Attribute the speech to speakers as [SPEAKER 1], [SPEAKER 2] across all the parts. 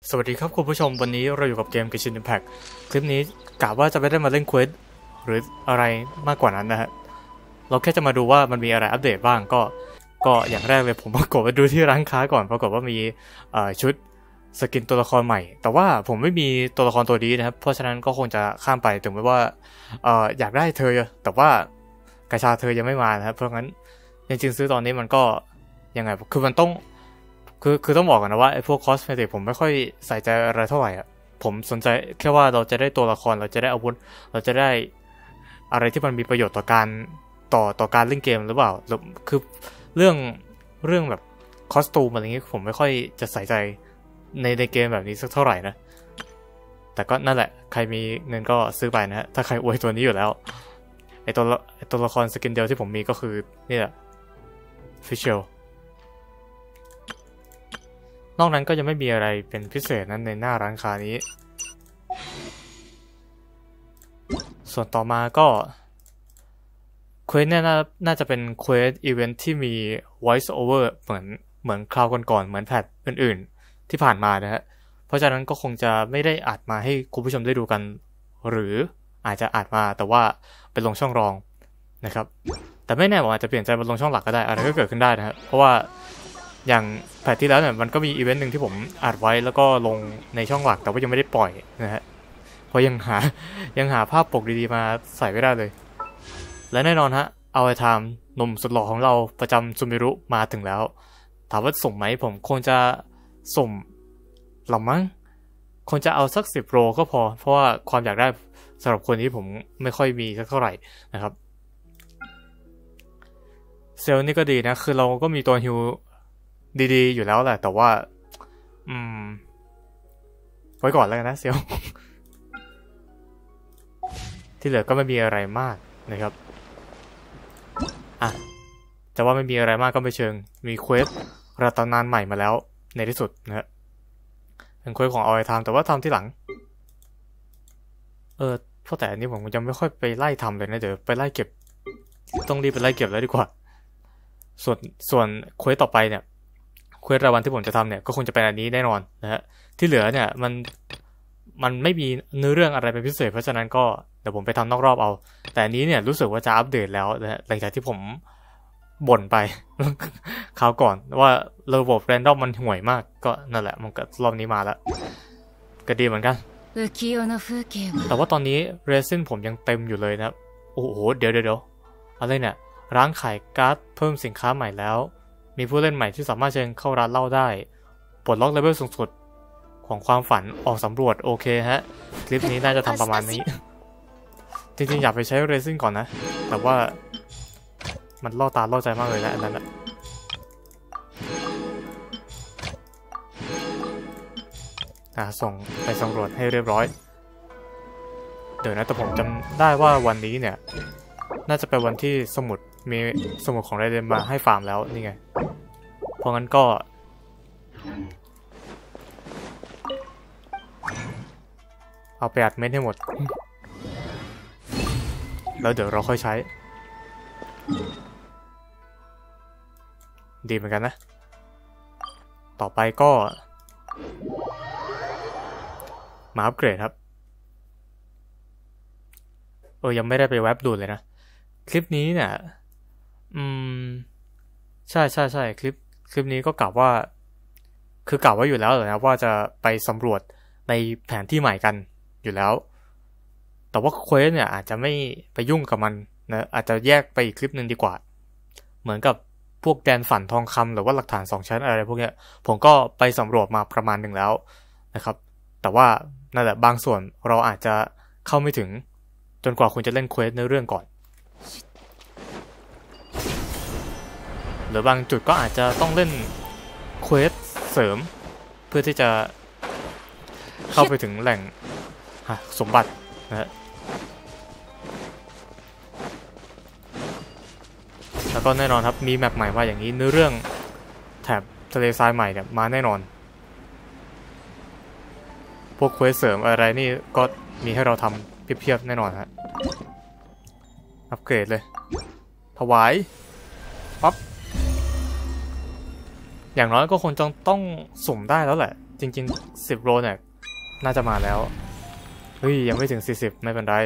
[SPEAKER 1] สวัสดีครับคุณผู้ชมวันนี้เราอยู่กับเกม Genshin Impact คลิปนี้กะว่าจะไม่ได้มาเล่นเควสหรืออะไรมากกว่านั้นนะฮะเราแค่จะมาดูว่ามันมีอะไรอัปเดตบ้างก็อย่างแรกเลยผมกดไปดูที่ร้านค้าก่อนปรากฏว่ามีชุดสกินตัวละครใหม่แต่ว่าผมไม่มีตัวละครตัวนี้นะครับเพราะฉะนั้นก็คงจะข้ามไปถึงแม้ว่าอยากได้เธอแต่ว่ากระชาเธอยังไม่มานะครับเพราะงั้นจริงๆซื้อตอนนี้มันก็ยังไงคือมันต้องคือต้องบอกกันนะว่าไอ้พวกคอสเมติกผมไม่ค่อยใส่ใจอะไรเท่าไหร่อ่ะผมสนใจแค่ว่าเราจะได้ตัวละครเราจะได้อาวุธเราจะได้อะไรที่มันมีประโยชน์ต่อการต่อการเล่นเกมหรือเปล่าคือเรื่องแบบคอสตูมอะไรเงี้ยผมไม่ค่อยจะใส่ใจในเกมแบบนี้สักเท่าไหร่นะแต่ก็นั่นแหละใครมีเงินก็ซื้อไปนะฮะถ้าใครอวยตัวนี้อยู่แล้วไอตัวละครสกินเดียวที่ผมมีก็คือนี่แหละฟิชเชลนอกนั้นก็ยังไม่มีอะไรเป็นพิเศษนั้นในหน้าร้านค้านี้ส่วนต่อมาก็เควสเนี่ยน่าจะเป็นเควสอีเวนท์ที่มี voice over เหมือนคราวก่อนๆเหมือนแพทอื่นๆที่ผ่านมานะฮะเพราะฉะนั้นก็คงจะไม่ได้อัดมาให้คุณผู้ชมได้ดูกันหรืออาจจะอัดมาแต่ว่าเป็นลงช่องรองนะครับแต่ไม่แน่ว่าอาจจะเปลี่ยนใจมาลงช่องหลักก็ได้อะไรก็เกิดขึ้นได้นะฮะเพราะว่าอย่างแพทที่แล้วเนี่ยมันก็มีอีเวนต์หนึ่งที่ผมอัดไว้แล้วก็ลงในช่องหลักแต่ว่ายังไม่ได้ปล่อยนะฮะเพราะยังหาภาพปกดีๆมาใส่ไม่ได้เลยและแน่นอนฮะเอาไอ้ไทม์หนุ่มสุดหล่อของเราประจำซูมิรุมาถึงแล้วถามว่าสุ่มไหมผมคงจะสุ่มหรอมั้งคงจะเอาสัก10 โลก็พอเพราะว่าความอยากได้สำหรับคนที่ผมไม่ค่อยมีสักเท่าไหร่นะครับเซลล์นี่ก็ดีนะคือเราก็มีตัวฮิวดีๆอยู่แล้วแหละแต่ว่าไว้ก่อนแล้วกันนะเซลล์ ที่เหลือก็ไม่มีอะไรมากนะครับจะว่าไม่มีอะไรมากก็ไม่เชิงมีเควสระตำนานใหม่มาแล้วในที่สุดนะฮะเป็นเควสของออยทำแต่ว่าทำที่หลังเพราะแต่อันนี้ผมยังไม่ค่อยไปไล่ทำเลยนะเดี๋ยวไปไล่เก็บต้องรีบไปไล่เก็บแล้วดีกว่าส่วนเควสต่อไปเนี่ยเควสรายวันที่ผมจะทำเนี่ยก็คงจะเป็นอันนี้แน่นอนนะฮะที่เหลือเนี่ยมันไม่มีเนื้อเรื่องอะไรเป็นพิเศษเพราะฉะนั้นก็เดี๋ยวผมไปทำนอกรอบเอาแต่อันนี้เนี่ยรู้สึกว่าจะอัปเดตแล้วนะฮะหลังจากที่ผมบ่นไป คราวก่อนว่าระบบแรนดอมมันห่วยมากก็นั่นแหละมันก็รอบนี้มาแล้วก็ดีเหมือนกันแต่ว่าตอนนี้เรซินผมยังเต็มอยู่เลยนะโอ้โหเดี๋ยวอะไรเนี่ยร้านขายการ์ดเพิ่มสินค้าใหม่แล้วมีผู้เล่นใหม่ที่สามารถเชิญเข้าร้านเหล้าได้ปลดล็อกเลเวลสูงสุดของความฝันออกสำรวจโอเคฮะคลิปนี้น่าจะทำประมาณนี้ จริงๆอยากไปใช้เรซินก่อนนะแต่ว่ามันล่อตาล่อใจมากเลยนะอันนั้นแหละส่งไปสำรวจให้เรียบร้อยเดี๋ยวนะแต่ผมจำได้ว่าวันนี้เนี่ยน่าจะเป็นวันที่มีสมุดของไรเดนมาให้ฟาร์มแล้วนี่ไงเพราะงั้นก็เอาไปอัดเม็ดให้หมดแล้วเดี๋ยวเราค่อยใช้ดีเหมือนกันนะต่อไปก็มาอัปเกรดครับยังไม่ได้ไปเว็บดูเลยนะคลิปนี้เนี่ยใช่คลิปนี้ก็กะว่าอยู่แล้วเลยนะว่าจะไปสำรวจในแผนที่ใหม่กันอยู่แล้วแต่ว่าเควสเนี่ยอาจจะไม่ไปยุ่งกับมันนะอาจจะแยกไปอีกคลิปนึงดีกว่าเหมือนกับพวกแดนฝันทองคำหรือว่าหลักฐาน2 ชั้นอะไรพวกเนี้ยผมก็ไปสำรวจมาประมาณหนึ่งแล้วนะครับแต่ว่านั่นแหละบางส่วนเราอาจจะเข้าไม่ถึงจนกว่าคุณจะเล่นเควสในเรื่องก่อนหรือบางจุดก็อาจจะต้องเล่นเควสเสริมเพื่อที่จะเข้าไปถึงแหล่งสมบัตินะฮะแล้วก็แน่นอนครับมีแมปใหม่มาอย่างนี้เนื้อเรื่องแถบทะเลทรายใหม่เนี่ยมาแน่นอนพวกเควสเสริมอะไรนี่ก็มีให้เราทำเพียบๆแน่นอนฮะอัปเกรดเลยถวายปั๊บอย่างน้อยก็คงต้องสุ่มได้แล้วแหละจริงๆ10 โลเนี่ยน่าจะมาแล้วเฮ้ยยังไม่ถึง40ไม่เป็นไร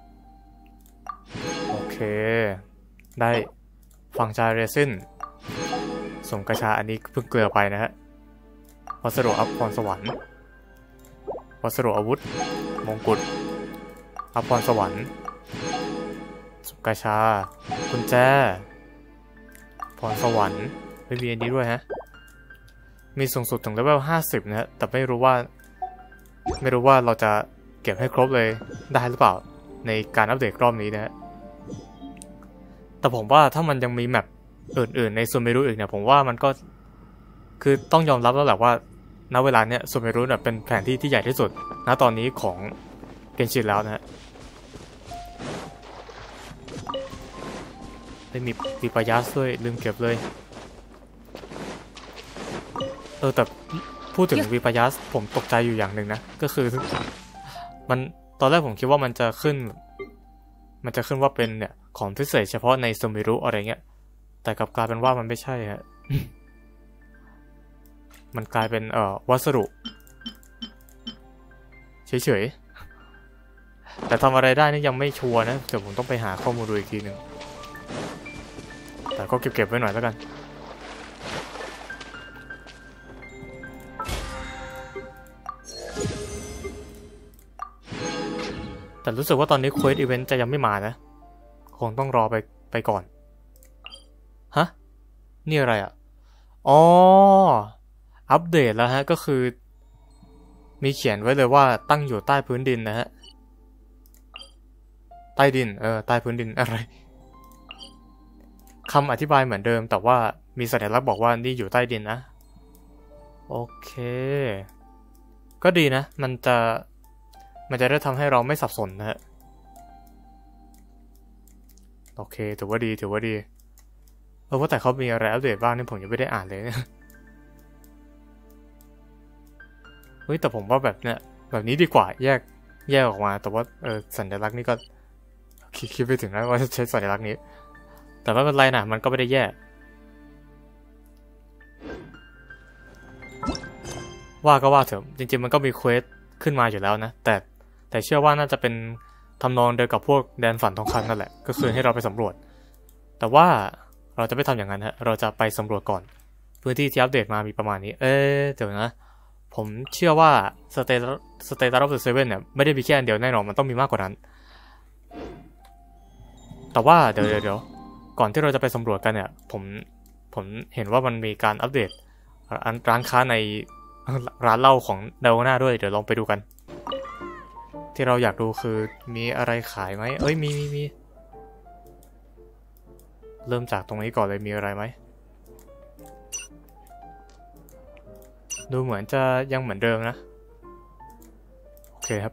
[SPEAKER 1] โอเคได้ฝั่งชายเรซินสมกระชาอันนี้เพิ่งเกลือไปนะฮะวัสดุอัพพรสวรรค์วัสดุอาวุธมงกุฎอัพพรสวรรค์สมกระชากุญแจพรสวรรค์ไม่มีอันนี้ด้วยฮะมีสูงสุดถึงเลเวล50นะฮะแต่ไม่รู้ว่าเราจะเก็บให้ครบเลยได้หรือเปล่าในการอัปเดตรอบนี้นะฮะแต่ผมว่าถ้ามันยังมีแมปอื่นๆในซูเมรุอีกเนี่ยผมว่ามันก็คือต้องยอมรับแล้วแหละว่าณเวลาเนี้ยซูเมรุเนี่ยเป็นแผนที่ที่ใหญ่ที่สุดณตอนนี้ของเกนชินแล้วนะฮะได้มีปีปายัสด้วยลืมเก็บเลยแต่พูดถึงวีปายัสผมตกใจอยู่อย่างหนึ่งนะก็คือมันตอนแรกผมคิดว่ามันจะขึ้นว่าเป็นเนี่ยของพิเศษเฉพาะในซูมิรุอะไรเงี้ยแต่กลับกลายเป็นว่ามันไม่ใช่ฮะ มันกลายเป็นวัสดุเฉยๆแต่ทำอะไรได้นี่ยังไม่ชัวร์นะเดี๋ยวผมต้องไปหาข้อมูลดูอีกทีหนึ่งแต่ก็เก็บไว้หน่อยแล้วกันแต่รู้สึกว่าตอนนี้เควสอีเวนต์จะยังไม่มานะคงต้องรอไปก่อนฮะนี่อะไรอ่ะอ๋ออัปเดตแล้วฮะก็คือมีเขียนไว้เลยว่าตั้งอยู่ใต้พื้นดินนะฮะใต้ดินใต้พื้นดินอะไรคำอธิบายเหมือนเดิมแต่ว่ามีสัญลักษณ์บอกว่านี่อยู่ใต้ดินนะโอเคก็ดีนะมันจะได้ทำให้เราไม่สับสนนะฮะโอเคถือว่าดีว่าแต่เขามีอะไรอัปเดตบ้างนี่ผมยังไม่ได้อ่านเลยนะเฮ้ยแต่ผมว่าแบบนี้ดีกว่าแยกออกมาแต่ว่าสัญลักษณ์นี่ก็คิดไปถึงแล้วว่าใช้สัญลักษณ์นี้แต่ไม่เป็นไรนะมันก็ไม่ได้แย่ว่าก็ว่าเถอะจริงๆมันก็มีเควสขึ้นมาอยู่แล้วนะแต่เชื่อว่าน่าจะเป็นทำนองเดียวกับพวกแดนฝันทองคำนั่นแหละก็คือให้เราไปสำรวจแต่ว่าเราจะไม่ทำอย่างนั้นฮะเราจะไปสำรวจก่อนพื้นที่ที่อัปเดตมามีประมาณนี้เดี๋ยวนะผมเชื่อว่าสเตตัสออฟเดอะเซเว่นเนี่ยไม่ได้มีแค่อันเดียวแน่นอนมันต้องมีมากกว่านั้นแต่ว่าเดี๋ยวก่อนที่เราจะไปสำรวจกันเนี่ยผมเห็นว่ามันมีการอัปเดตร้านค้าในร้านเหล้าของเดลน่าด้วยเดี๋ยวลองไปดูกันที่เราอยากดูคือมีอะไรขายไหมมีเริ่มจากตรงนี้ก่อนเลยมีอะไรไหมดูเหมือนจะยังเหมือนเดิมนะโอเคครับ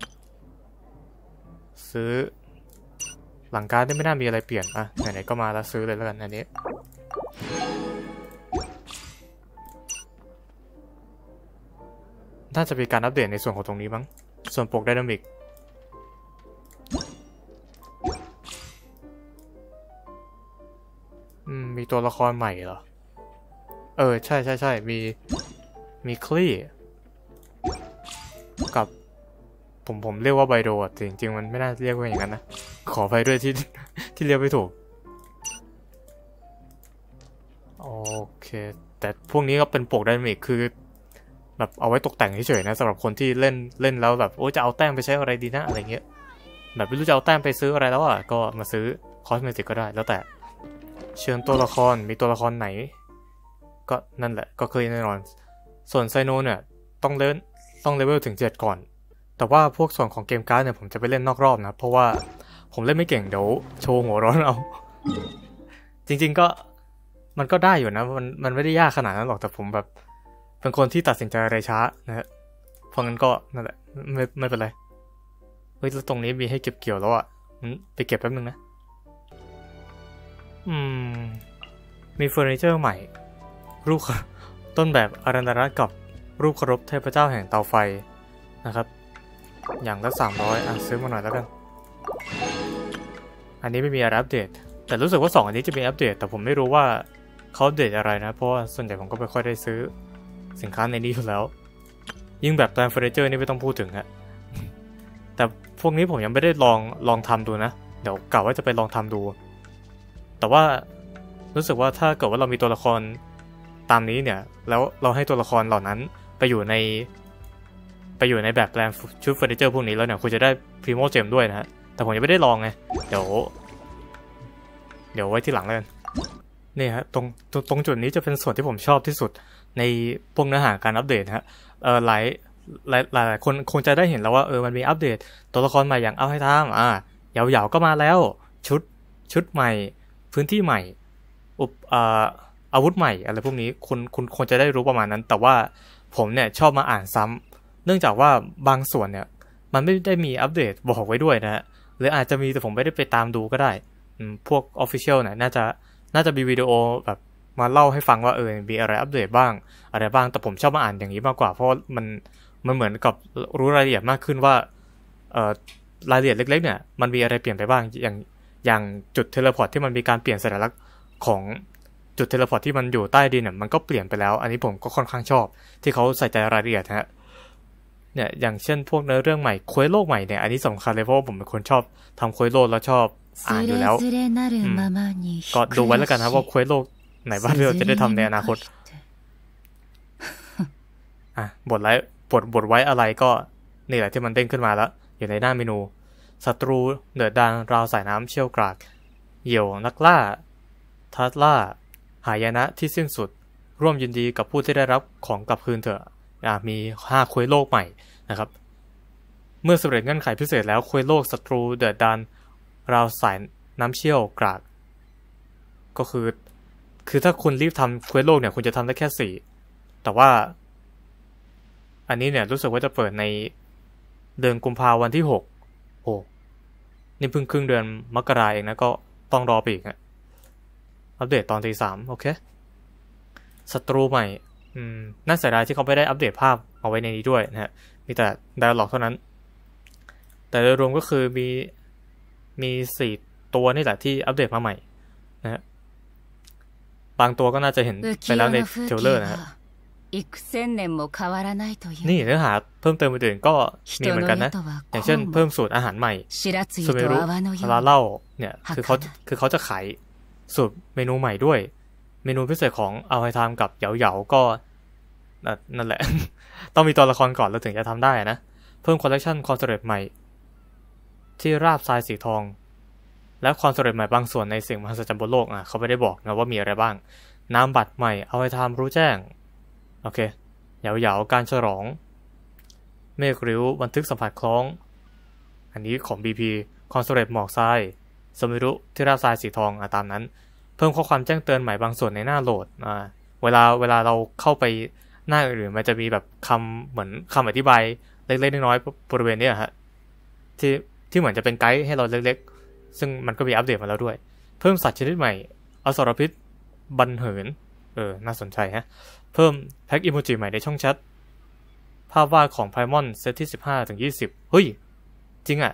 [SPEAKER 1] ซื้อหลังการได้ไม่น่ามีอะไรเปลี่ยนอ่ะไหนๆก็มาแล้วซื้อเลยแล้วกันอันนี้น่าจะมีการอัปเดตในส่วนของตรงนี้บ้างส่วนปกไดนามิกมีตัวละครใหม่เหรอใช่มีคลี่กับผมเรียกว่าไบโดแต่จริงๆมันไม่น่าเรียกว่าอย่างนั้นนะขออภัยด้วยที่เรียกไม่ถูกโอเคแต่พวกนี้ก็เป็นปกไดนามิกคือแบบเอาไว้ตกแต่งเฉยๆนะสำหรับคนที่เล่นแล้วแบบโอ้จะเอาแต้มไปใช้อะไรดีนะอะไรเงี้ยแบบไม่รู้จะเอาแต้มไปซื้ออะไรแล้วก็มาซื้อคอสเมติกก็ได้แล้วแต่เชิญตัวละครมีตัวละครไหนก็นั่นแหละก็เคยแน่นอนส่วนไซโนเนี่ยต้องเลเวลถึง7ก่อนแต่ว่าพวกส่วนของเกมการ์ดเนี่ยผมจะไปเล่นนอกรอบนะเพราะว่าผมเล่นไม่เก่งเดี๋ยวโชว์หัวร้อนเอาจริงๆก็มันก็ได้อยู่นะมันไม่ได้ยากขนาดนั้นหรอกแต่ผมแบบเป็นคนที่ตัดสินใจอะไรช้านะฮะเพราะงั้นก็นั่นแหละไม่เป็นไรเฮ้ยแล้วตรงนี้มีให้เก็บเกี่ยวแล้วไปเก็บแป๊บนึงนะมีเฟอร์นิเจอร์ใหม่รูปต้นแบบอารันดารัตกับรูปเคารพเทพเจ้าแห่งเตาไฟนะครับอย่างละ300ซื้อมาหน่อยแล้วกันอันนี้ไม่มีอะไรอัปเดตแต่รู้สึกว่า2อันนี้จะมีอัปเดตแต่ผมไม่รู้ว่าเขาอัปเดตอะไรนะเพราะว่าส่วนใหญ่ผมก็ไม่ค่อยได้ซื้อสินค้าในนี้อยู่แล้วยิ่งแบบแปลนเฟอร์นิเจอร์นี่ไม่ต้องพูดถึงฮะแต่พวกนี้ผมยังไม่ได้ลองทำดูนะเดี๋ยวกะว่าจะไปลองทำดูแต่ว่ารู้สึกว่าถ้าเกิดว่าเรามีตัวละครตามนี้เนี่ยแล้วเราให้ตัวละครเหล่านั้นไปอยู่ในแบบแปลนชุดเฟอร์นิเจอร์พวกนี้แล้วเนี่ยคุณจะได้พรีโมเจมด้วยนะฮะแต่ผมยังไม่ได้ลองไงเดี๋ยวไว้ที่หลังเลยนี่ฮะตรงจุดนี้จะเป็นส่วนที่ผมชอบที่สุดในพวกเนื้อหาการอัปเดตฮะหลายคนคงจะได้เห็นแล้วว่ามันมีอัปเดตตัวละครใหม่อย่างเอาให้ทำเหยาก็มาแล้วชุดใหม่พื้นที่ใหม่อาวุธใหม่อะไรพวกนี้คุณควรจะได้รู้ประมาณนั้นแต่ว่าผมเนี่ยชอบมาอ่านซ้ำเนื่องจากว่าบางส่วนเนี่ยมันไม่ได้มีอัปเดตบอกไว้ด้วยนะฮะหรืออาจจะมีแต่ผมไม่ได้ไปตามดูก็ได้พวก Official เนี่ยน่าจะมีวิดีโอแบบมาเล่าให้ฟังว่ามีอะไรอัปเดตบ้างอะไรบ้างแต่ผมชอบมาอ่านอย่างนี้มากกว่าเพราะมันเหมือนกับรู้รายละเอียดมากขึ้นว่ารายละเอียดเล็กๆเนี่ยมันมีอะไรเปลี่ยนไปบ้างอย่างจุดเทเลพอร์ตที่มันมีการเปลี่ยนสัญลักษณ์ของจุดเทเลพอร์ตที่มันอยู่ใต้ดินเนี่ยมันก็เปลี่ยนไปแล้วอันนี้ผมก็ค่อนข้างชอบที่เขาใส่ใจรายละเอียดฮะเนี่ยอย่างเช่นพวกเนื้อเรื่องใหม่เควสโลกใหม่เนี่ยอันนี้สำคัญเลยเพราะว่าผมเป็นคนชอบทำเควสโลกแล้วชอบอ่านอยู่แล้วก็ดูไว้แล้วกันครับว่าเควสโลกไหนบ้างที่เราจะได้ทำในอนาคตบทไว้อะไรก็นี่แหละที่มันเด้งขึ้นมาแล้วอยู่ในหน้าเมนูศัตรูเดือดดาลราวสายน้ำเชี่ยวกรากเหยี่ยวนักล่าทัดล่าหายนะที่สิ้นสุดร่วมยินดีกับผู้ที่ได้รับของกลับคืนเถอะมี5เควสโลกใหม่นะครับเมื่อสำเร็จเงื่อนไขพิเศษแล้วเควสโลกศัตรูเดือดดาลราวสายน้ำเชี่ยวกรากก็คือถ้าคุณรีบทำเควสโลกเนี่ยคุณจะทำได้แค่4แต่ว่าอันนี้เนี่ยรู้สึกว่าจะเปิดในเดือนกุมภาพันธ์วันที่6โอ้นี่เพิ่งครึ่งเดือนมกราเองนะก็ต้องรอไปอีกฮะอัปเดตตอนตี 3โอเคศัตรูใหม่น่าเสียดายที่เขาไม่ได้อัปเดตภาพเอาไว้ในนี้ด้วยนะฮะมีแต่ไดอะล็อกเท่านั้นแต่โดยรวมก็คือมี4ตัวนี่แหละที่อัปเดตมาใหม่นะฮะบางตัวก็น่าจะเห็นไปแล้วในเทรลเลอร์นะฮะนี่เนื้อหาเพิ่มเติมอื่นๆก็มีเหมือนกันนะอย่างเช่นเพิ่มสูตรอาหารใหม่ซูเมรุฮาราเล่าเนี่ยคือเขาจะขายสูตรเมนูใหม่ด้วยเมนูพิเศษของเอาไฮไทม์กับเหยาก็นั่นแหละ ต้องมีตัวละครก่อนแล้วถึงจะทำได้นะเพิ่มคอลเลคชันความสำเร็จใหม่ที่ราบทรายสีทองและความสำเร็จใหม่บางส่วนในสิ่งมหัศจรรย์บนโลกเขาไม่ได้บอกนะว่ามีอะไรบ้างนามบัตรใหม่เอาไฮไทม์รู้แจ้งโอเคเหยาการฉลองเมฆริ้วบันทึกสัมผัสคล้องอันนี้ของ BP ความสำเร็จหมอกทรายสมิรุที่ราบทรายสีทองตามนั้นเพิ่มข้อความแจ้งเตือนใหม่บางส่วนในหน้าโหลดเวลาเราเข้าไปหน้าอื่นมันจะมีแบบคำเหมือนคำอธิบายเล็กๆน้อยๆบริเวณนี้ฮะที่เหมือนจะเป็นไกด์ให้เราเล็กๆซึ่งมันก็มีอัปเดตมาแล้วด้วยเพิ่มสัตว์ชนิดใหม่อสรพิษบันเหินน่าสนใจฮะเพิ่มแพ็กอิโมจิใหม่ในช่องแชทภาพวาดของไพมอนเซตที่ 15-20 เฮ้ยจริง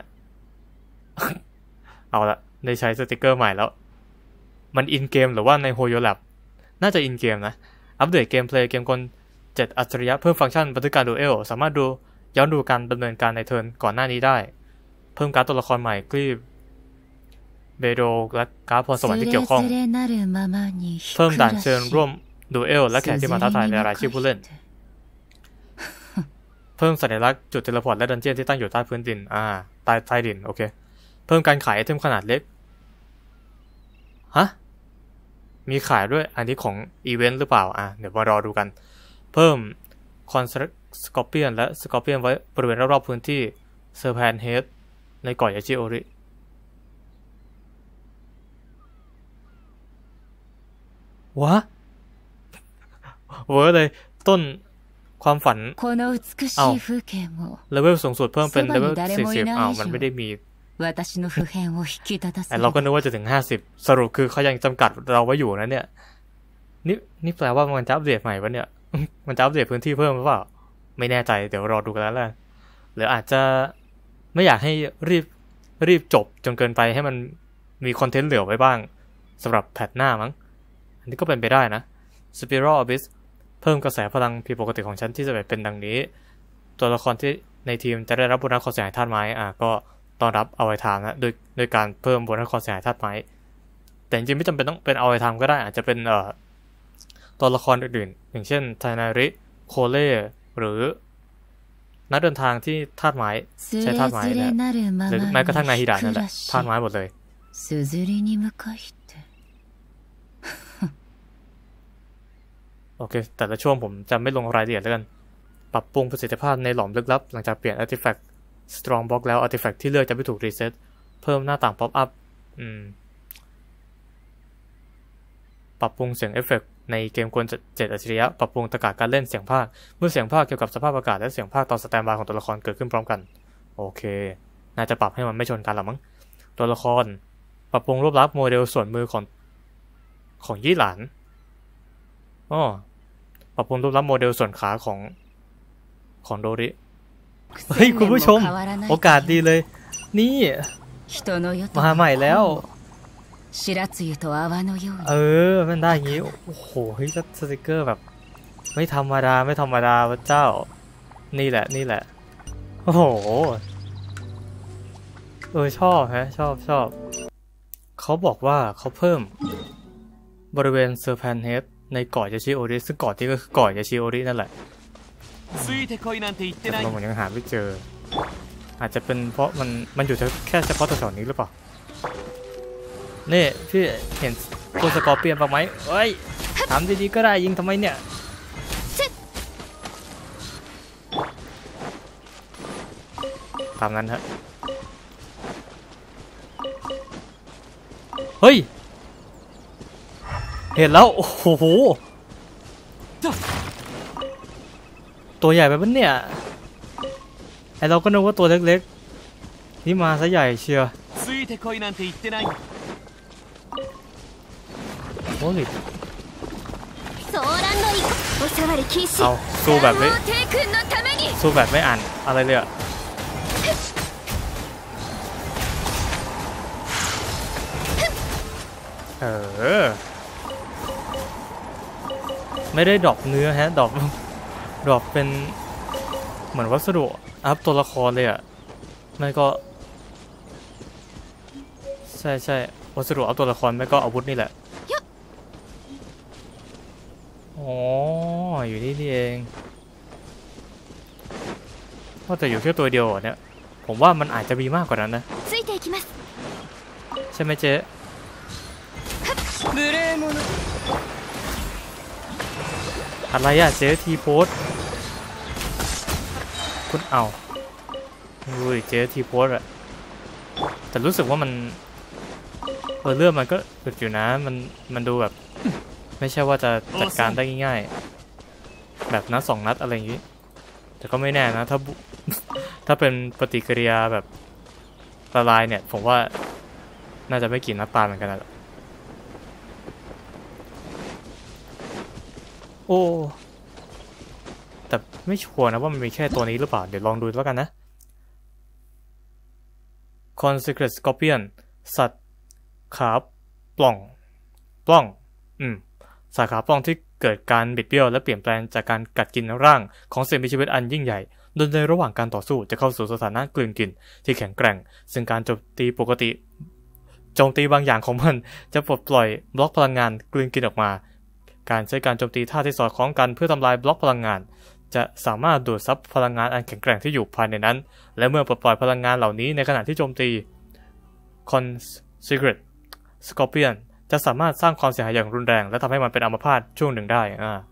[SPEAKER 1] เอาละได้ใช้สติกเกอร์ใหม่แล้วมันอินเกมหรือว่าในโฮโยแลบน่าจะอินเกมนะอัปเดตเกมเพลย์เกมกล7อัจฉริยะเพิ่มฟังก์ชันบันทึกการดูเอลสามารถย้อนดูการดำเนินการในเทิร์นก่อนหน้านี้ได้เพิ่มการ์ดตัวละครใหม่กรีบเบโดและการ์ดพรสวรรค์ที่เกี่ยวข้องเพิ่มด่านเชิญร่วมดูเอลและแขกที่มาท้าทายในรายชื่อผู้เล่นเพิ่มสัญลักษณ์จุดเทเลพอร์ตและดันเจี้ยนที่ตั้งอยู่ใต้พื้นดินใต้ดินโอเคเพิ่มการขายไอเทมขนาดเล็กมีขายด้วยอันนี้ของอีเวนต์หรือเปล่าเดี๋ยวมารอดูกันเพิ่มคอนสกอร์เปียนและสกอร์เปียนไว้บริเวณรอบๆพื้นที่เซอร์แพนเฮดในเกาะยาจิโอริวะเวอร์เลยต้นความฝันเลเวลสูงสุดเพิ่มเป็นเลเวล40มันไม่ได้มีเราก็นึกว่าจะถึง50สรุปคือเขายังจำกัดเราไว้อยู่นะเนี่ยนี่แปลว่ามันจะอัปเดตใหม่วะเนี่ยมันจะอัปเดตพื้นที่เพิ่มหรือเปล่าไม่แน่ใจเดี๋ยวรอดูกันแล้วหรืออาจจะไม่อยากให้รีบจบจนเกินไปให้มันมีคอนเทนต์เหลือไว้บ้างสำหรับแพทหน้ามั้งอันนี้ก็เป็นไปได้นะ Spiral Abyss เพิ่มกระแสพลังผิดปกติของฉันที่จะเป็นดังนี้ตัวละครที่ในทีมจะได้รับโบนัสความเสียหายธาตุไม้ก็ต้อนรับเอาไว้ทำนะโดยการเพิ่มโบนัสความเสียหายธาตุไม้แต่จริงๆไม่จำเป็นต้องเป็นเอาไว้ทำก็ได้อาจจะเป็นตัวละครอื่นๆอย่างเช่นไทนาริโคเล่หรือนักเดินทางที่ธาตุไม้ใช้ธาตุไม้นะหรือแม้กระทั่งนายฮิดะนั่นแหละธาตุไม้หมดเลยโอเคแต่ละช่วงผมจะไม่ลงรายละเอียดแล้วกันปรับปรุงประสิทธิภาพในหลอมลึกลับหลังจากเปลี่ยน Artifact Strong Box แล้ว Artifact ที่เลือกจะไม่ถูกรีเซ็ตเพิ่มหน้าต่าง Pop Up ปรับปรุงเสียงเอฟเฟกต์ในเกมกวน7 อัจฉริยะปรับปรุงตรรกะการเล่นเสียงพากย์เมื่อเสียงพากย์เกี่ยวกับสภาพอากาศและเสียงพากย์ตอนสแตนบายของตัวละครเกิดขึ้นพร้อมกันโอเคน่าจะปรับให้มันไม่ชนกันหรอมั้งตัวละครปรับปรุงรูปลักษณ์โมเดลส่วนมือของยี่หลานปรับปรุงรูปลักษณ์โมเดลส่วนขาของโดริเฮ้ยคุณผู้ชมโอกาสดีเลยนี่มาใหม่แล้วมันได้อย่างงี้โอ้โหเฮ้ยสติกเกอร์แบบไม่ธรรมดาพระเจ้านี่แหละโอ้โหชอบฮะชอบเขาบอกว่าเขาเพิ่มบริเวณเซอร์แพนเฮดในเกาะยาชิโอริซึ่งเกาะที่ก็คือเกาะยาชิโอรินั่นแหละแต่เรายังหาไม่เจออาจจะเป็นเพราะมันอยู่แค่เฉพาะแถวๆนี้หรือเปล่านี่พี่เห็นตัวสกอร์เปียนปะไหมเอ้ยถามดีๆก็ได้ยิงทำไมเนี่ยตามนั้นฮะเฮ้ยเห็นแล้วโอ้โหตัวใหญ่ไปปะเนี่ยไอเราก็นึกว่าตัวเล็กๆนี่มาซะใหญ่เชียวโอ้ยเอาสู้แบบไม่อ่านอะไรเลยอะไม่ได้ดรอปเนื้อฮะดรอปเป็นเหมือนวัสดุอัพตัวละครเลยอะไม่ก็ใช่วัสดุอัพตัวละครไม่ก็อาวุธนี่แหละอ๋ออยู่นี่เองแต่อยู่แค่ตัวเดียวเนี่ยผมว่ามันอาจจะมีมากกว่านั้นนะใช่ไหมเจ๊อะไรอะเจ๊ทีโพสคุณเอาดูเจ๊ทีโพสอะแต่รู้สึกว่ามันเรื่องมันก็อึดอยู่นะมันดูแบบไม่ใช่ว่าจะจัดการได้ง่ายๆแบบนัด2 นัดอะไรอย่างนี้แต่ก็ไม่แน่นะถ้าเป็นปฏิกิริยาแบบละลายเนี่ยผมว่าน่าจะไม่กี่นัดตายเหมือนกันนะโอ้แต่ไม่ชัวร์นะว่ามันมีแค่ตัวนี้หรือเปล่าเดี๋ยวลองดูแล้วกันนะ Consecrated Scorpion สัตว์ขาปล้องสาขาปล้องที่เกิดการบิดเบี้ยวและเปลี่ยนแปลงจากการกัดกินร่างของสิ่งมีชีวิตอันยิ่งใหญ่โดยในระหว่างการต่อสู้จะเข้าสู่สถานะกลืนกินที่แข็งแกร่งซึ่งการโจมตีปกติโจมตีบางอย่างของมันจะปลดปล่อยบล็อกพลังงานกลืนกินออกมาการใช้การโจมตีท่าที่สอดคล้องกันเพื่อทำลายบล็อกพลังงานจะสามารถดูดซับพลังงานอันแข็งแกร่งที่อยู่ภายในนั้นและเมื่อปลดปล่อยพลังงานเหล่านี้ในขณะที่โจมตี Consecrated Scorpion จะสามารถสร้างความเสียหายอย่างรุนแรงและทำให้มันเป็นอัมพาตช่วงหนึ่งได้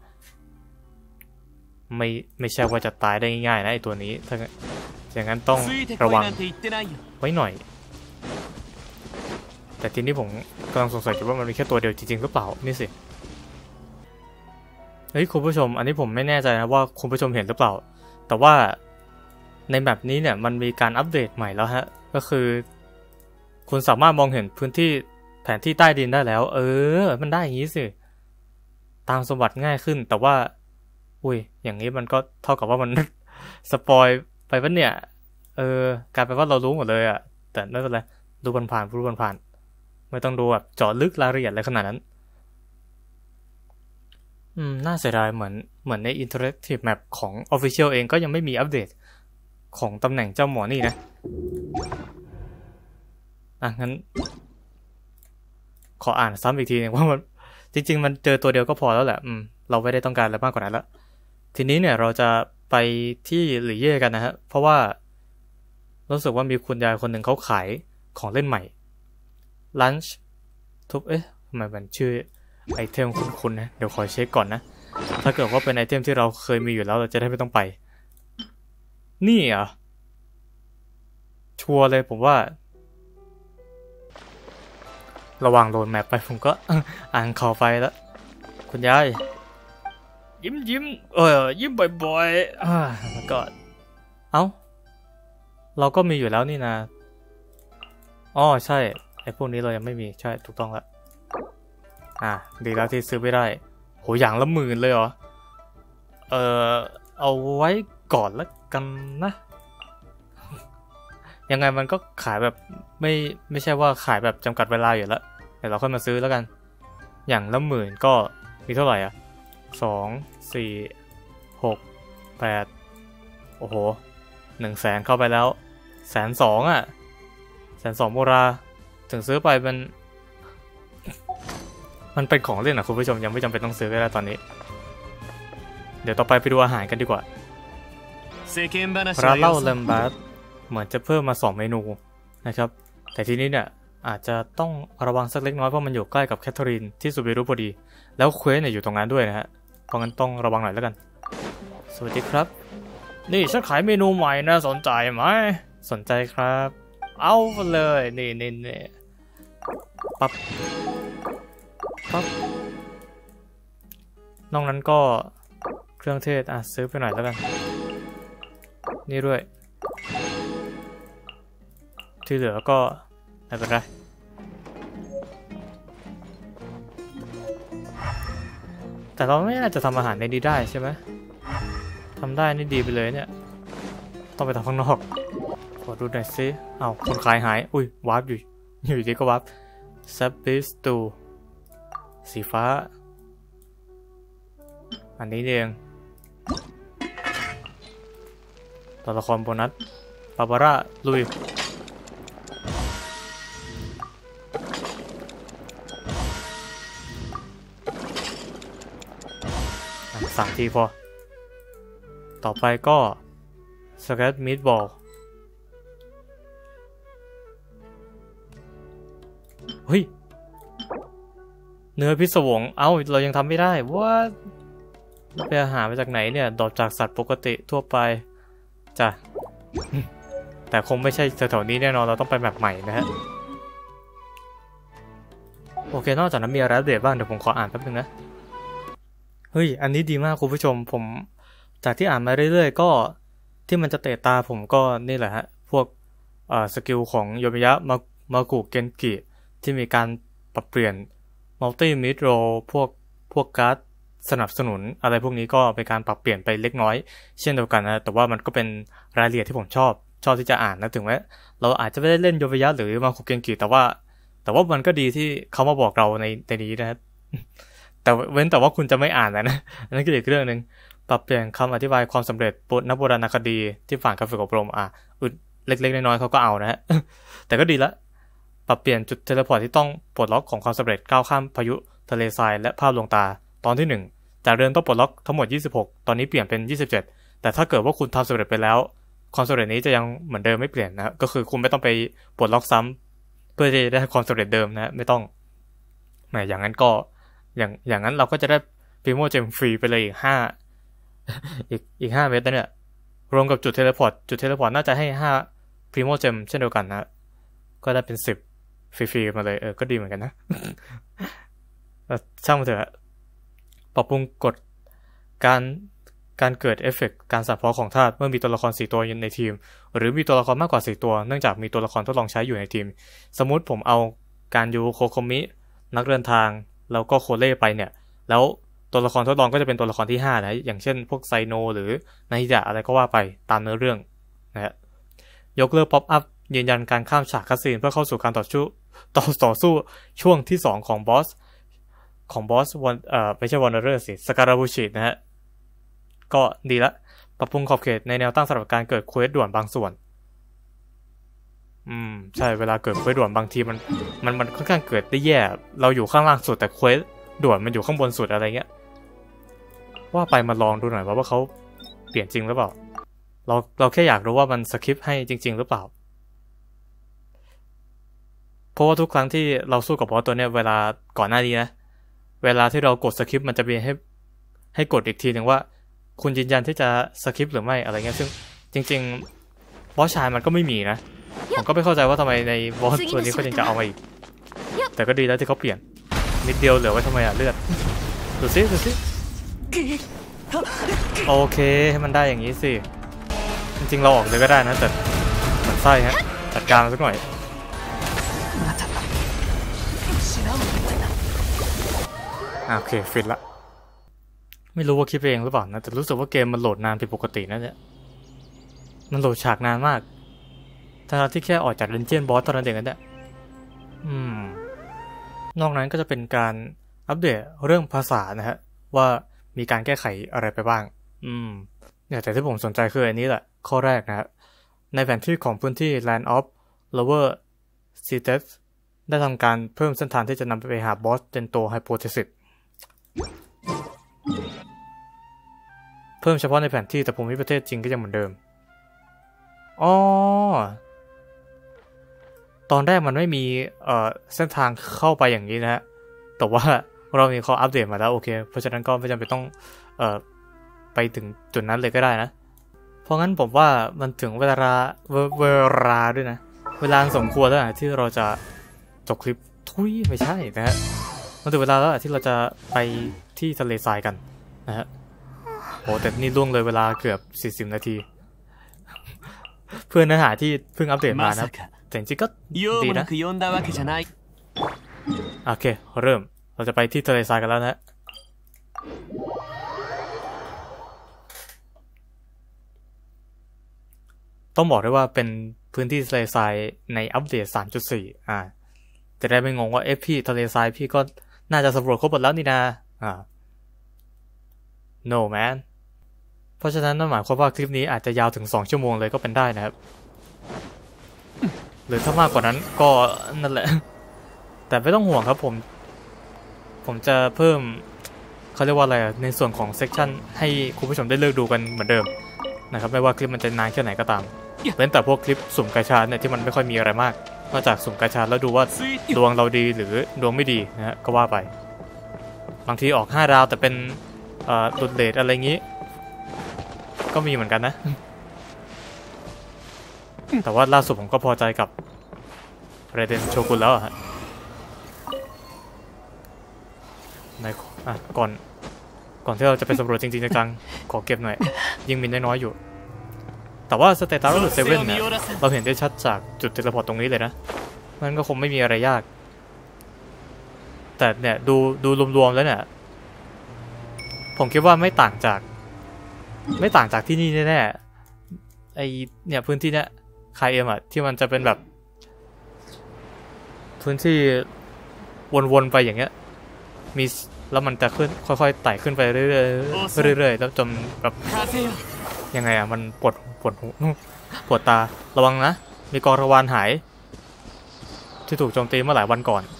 [SPEAKER 1] ไม่ใช่ว่าจะตายได้ง่ายๆนะไอตัวนี้ถ้าอย่างนั้นต้องระวังไว้หน่อยแต่ทีนี้ผมกำลังสงสัยว่ามันมีแค่ตัวเดียวจริงๆหรือเปล่านี่สิเฮ้ยคุณผู้ชมอันนี้ผมไม่แน่ใจนะว่าคุณผู้ชมเห็นหรือเปล่าแต่ว่าในแบบนี้เนี่ยมันมีการอัปเดตใหม่แล้วฮะก็คือคุณสามารถมองเห็นพื้นที่แผนที่ใต้ดินได้แล้วมันได้อย่างนี้สิตามสมบัติง่ายขึ้นแต่ว่าอย่างนี้มันก็เท่ากับว่ามัน สปอยไปปะเนี่ยกลายเป็นว่าเรารู้หมดเลยอะแต่ไม่เป็นไรดูผ่านไม่ต้องดูแบบเจาะลึกรายละเอียดอะไรขนาดนั้นน่าเสียดายเหมือนใน Interactive Map ของ Official เองก็ยังไม่มีอัปเดตของตำแหน่งเจ้าหมอนี่นะงั้นขออ่านซ้ำอีกทีนึงว่ามันจริงๆมันเจอตัวเดียวก็พอแล้วแหละเราไม่ได้ต้องการอะไรมากกว่านั้นละทีนี้เนี่ยเราจะไปที่หลี่เย่กันนะฮะเพราะว่ารู้สึกว่ามีคุณยายคนหนึ่งเขาขายของเล่นใหม่ลันช์ทุบทำไมมันชื่อไอเทมคุ้นๆนะเดี๋ยวขอเช็คก่อนนะถ้าเกิดว่าเป็นไอเทมที่เราเคยมีอยู่แล้วเราจะได้ไม่ต้องไปนี่ชัวร์เลยผมว่าระหว่างโหลดแมปไปผมก็อ่านข่าวไปแล้วคุณยายยิ้มยิ้มบ่อยๆแล้วก็เราก็มีอยู่แล้วนี่นะใช่ไอพวกนี้เรายังไม่มีใช่ถูกต้องละดีแล้วที่ซื้อไม่ได้โหอย่างละ10,000เลยเหรอเอาไว้ก่อนแล้วกันนะยังไงมันก็ขายแบบไม่ใช่ว่าขายแบบจำกัดเวลาอยู่แล้วเดี๋ยวเราค่อยมาซื้อแล้วกันอย่างละ10,000ก็มีเท่าไหร่2 4 6 8โอ้โห100,000เข้าไปแล้ว120,000 120,000โมราถึงซื้อไปมันเป็นของเล่นคุณผู้ชมยังไม่จำเป็นต้องซื้อก็ได้ตอนนี้เดี๋ยวต่อไปดูอาหารกันดีกว่าร้านเหล้าเลมบาร์เหมือนจะเพิ่มมา2เมนูนะครับแต่ทีนี้เนี่ยอาจจะต้องระวังสักเล็กน้อยเพราะมันอยู่ใกล้กับแคทเธอรีนที่ซูเบรุพอดีแล้วเควสเนี่ยอยู่ตรงนั้นด้วยนะฮะเพราะงั้นต้องระวังหน่อยแล้วกันสวัสดีครับนี่ฉันขายเมนูใหม่นะสนใจไหมสนใจครับเอาเลยนี่ปั๊บนอกนั้นก็เครื่องเทศซื้อไปหน่อยแล้วกันนี่ด้วยที่เหลือก็ไม่เป็นไรแต่เราไม่น่าจะทำอาหารในนี้ได้ใช่ไหมทำได้นี่ดีไปเลยเนี่ยต้องไปทำข้างนอกขอดูหน่อยซิคนขายหายอุ้ยวาร์ปอยู่ดีก็วาร์ปซับบิสตูสีฟ้าอันนี้เองตัวละครโบนัสบาบาร่าลุย3 ทีพอต่อไปก็สแครปมีดบอลเฮ้ยเนื้อพิศวงเรายังทำไม่ได้ว่าเราไปหามาจากไหนเนี่ยดอกจากสัตว์ปกติทั่วไปจ้ะ แต่คงไม่ใช่แถวๆนี้แน่นอนเราต้องไปแบบใหม่นะฮะโอเคนอกจากนั้นมีอะไรอัปเดตบ้างเดี๋ยวผมขออ่านแป๊บนึงนะเฮ้ยอันนี้ดีมากคุณผู้ชมผมจากที่อ่านมาเรื่อยๆก็ที่มันจะเตะตาผมก็นี่แหละฮะพวกสกิลของโยมิยะมากุเกนกิที่มีการปรับเปลี่ยนมัลติมิดโรพวกการ์ดสนับสนุนอะไรพวกนี้ก็เป็นการปรับเปลี่ยนไปเล็กน้อยเช่นเดียวกันนะแต่ว่ามันก็เป็นรายละเอียดที่ผมชอบที่จะอ่านนะถึงแม้เราอาจจะไม่ได้เล่นโยมิยะหรือมากุเกนกิแต่ว่ามันก็ดีที่เขามาบอกเราในนี้นะแต่เว้นแต่ว่าคุณจะไม่อ่านนะนั่นก็อีกเรื่องนึงปรับเปลี่ยนคำอธิบายความสำเร็จนักโบราณคดีที่ผ่านการฝึกอบรมเล็กๆน้อยๆเขาก็เอานะฮะ แต่ก็ดีละปรับเปลี่ยนจุดเทเลพอร์ตที่ต้องปลดล็อกของความสำเร็จก้าวข้ามพายุทะเลทรายและภาพลวงตาตอนที่1จากเดิมต้องปลดล็อกทั้งหมด26ตอนนี้เปลี่ยนเป็น27แต่ถ้าเกิดว่าคุณทำสำเร็จไปแล้วความสำเร็จนี้จะยังเหมือนเดิมไม่เปลี่ยนนะก็คือคุณไม่ต้องไปปลดล็อกซ้ำเพื่อจะได้ความสำเร็จเดิมนะไม่ต้องอย่างนั้นก็อย่างนั้นเราก็จะได้พรีโมเจมฟรีไปเลยอีก5 เม็ดนะเนี่ยรวมกับจุดเทเลพอร์ตน่าจะให้5พรีโมเจมเช่นเดียวกันนะก็ได้เป็น10ฟรีๆมาเลยก็ดีเหมือนกันนะช่างมันเถอะปรับปรุงกฎการเกิดเอฟเฟกต์การสังเคราะห์ของธาตุเมื่อมีตัวละคร4 ตัวในทีมหรือมีตัวละครมากกว่า4 ตัวเนื่องจากมีตัวละครทดลองใช้อยู่ในทีมสมมุติผมเอาการยูโคโคมินักเดินทางแล้วก็โคเล่ไปเนี่ยแล้วตัวละครทดลองก็จะเป็นตัวละครที่5นะอย่างเช่นพวกไซโนหรือนาฮิดะอะไรก็ว่าไปตามเนื้อเรื่องนะฮะยกเลิกป๊อปอัพยืนยันการข้ามฉากคัสซีนเพื่อเข้าสู่การต่อสู้ช่วงที่2ของบอสวันไม่ใช่วอร์เนอร์สิสการาบุชินะฮะก็ดีละปรับปรุงขอบเขตในแนวตั้งสำหรับการเกิดเควสด่วนบางส่วนใช่เวลาเกิดเควสด่วนบางทีมันค่อนข้างเกิดได้แย่เราอยู่ข้างล่างสุดแต่เควสด่วนมันอยู่ข้างบนสุดอะไรเงี้ยว่าไปมาลองดูหน่อยว่าเขาเปลี่ยนจริงหรือเปล่าเราแค่อยากรู้ว่ามันสคริปต์ให้จริงๆหรือเปล่าเพราะว่าทุกครั้งที่เราสู้กับบอสตัวเนี้ยเวลาก่อนหน้านี้นะเวลาที่เรากดสคริปต์มันจะมีให้กดอีกทีหนึ่งว่าคุณยืนยันที่จะสคริปต์หรือไม่อะไรเงี้ยซึ่งจริงๆบอสชายมันก็ไม่มีนะผมก็ไม่เข้าใจว่าทำไมในบอสตัวนี้เขายังจะเอามาอีกแต่ก็ดีแล้วที่เขาเปลี่ยนนิดเดียวเหลือไว้ทำไมเลือดดูสิโอเคให้มันได้อย่างนี้สิจริงๆเราออกเลยก็ได้นะแต่มันไส้ฮะจัดการมันสักหน่อยโอเคฟิตละไม่รู้ว่าคิดเองหรือเปล่านะแต่รู้สึกว่าเกมมันโหลดนานผิดปกตินะเนี่ยมันโหลดฉากนานมากทั้งที่แค่ออกจากดันเจี้ยนบอสตอนนั้นเองนะเนี่ยนอกนั้นก็จะเป็นการอัปเดตเรื่องภาษานะฮะว่ามีการแก้ไขอะไรไปบ้างเนี่ยแต่ที่ผมสนใจคืออันนี้แหละข้อแรกนะฮะในแผนที่ของพื้นที่ Land of Lower Seated ได้ทำการเพิ่มเส้นทางที่จะนำไปหาบอสเจนโตไฮโปเทซิสเพิ่มเฉพาะในแผนที่แต่ภูมิประเทศจริงก็ยังเหมือนเดิมตอนแรกมันไม่มีเส้นทางเข้าไปอย่างนี้นะฮะแต่ว่าเรามีเขาอัปเดตมาแล้วโอเคเพราะฉะนั้นก็ไม่จำเป็นต้องไปถึงจุดนั้นเลยก็ได้นะเพราะงั้นผมว่ามันถึงเวลาด้วยนะเวลาสมควรแล้วที่เราจะจบคลิปไม่ใช่นะฮะมันถึงเวลาแล้วที่เราจะไปที่ทะเลทรายกันนะฮะโอ้แต่นี่ล่วงเลยเวลาเกือบ40 นาทีเพื่อเนื้อหาที่เพิ่งอัปเดตมานะแต่จริงๆก็ดีนะโอเคเริ่มเราจะไปที่ทะเลทรายกันแล้วนะต้องบอกด้วยว่าเป็นพื้นที่ทะเลทรายในอัปเดต 3.4 จะได้ไม่งงว่าพี่ทะเลทรายพี่ก็น่าจะสำรวจครบหมดแล้วนี่นะno man เพราะฉะนั้นนั่นหมายความว่าคลิปนี้อาจจะยาวถึง2 ชั่วโมงเลยก็เป็นได้นะครับหรือถ้ามากกว่านั้นก็นั่นแหละแต่ไม่ต้องห่วงครับผมจะเพิ่มเขาเรียกว่าอะไรในส่วนของเซกชันให้คุณผู้ชมได้เลือกดูกันเหมือนเดิมนะครับไม่ว่าคลิปมันจะนานแค่ไหนก็ตามเว้นแต่พวกคลิปสุ่มกาชาเนี่ยที่มันไม่ค่อยมีอะไรมากนอกจากสุ่มกาชาแล้วดูว่าดวงเราดีหรือดวงไม่ดีนะฮะก็ว่าไปบางทีออก5 ดาวแต่เป็นหลุดเรทอะไรอย่างนี้ก็มีเหมือนกันนะแต่ว่าล่าสุดผมก็พอใจกับเรเดนโชกุนแล้วฮะก่อนที่เราจะไปสำรวจจริงๆจังๆขอเก็บหน่อยยิ่งมีน้อยๆอยู่แต่ว่าสเตตัสหรือเซเว่นเนี่ยเราเห็นได้ชัดจากจุดเทเลพอร์ตตรงนี้เลยนะมันก็คงไม่มีอะไรยากแต่เนี่ยดูรวมๆแล้วเนี่ยผมคิดว่าไม่ต่างจากที่นี่แน่ๆไอเนี่ยพื้นที่เนี่ยคายเอ็มอะที่มันจะเป็นแบบพื้นที่วนๆไปอย่างเงี้ยมีแล้วมันจะขึ้นค่อยๆไต่ขึ้นไปเรื่อยๆแล้วจนแบบยังไงอะมันปวดตาระวังนะมีกองระวานหายที่ถูกโจมตีเมื่อหลายวันก่อน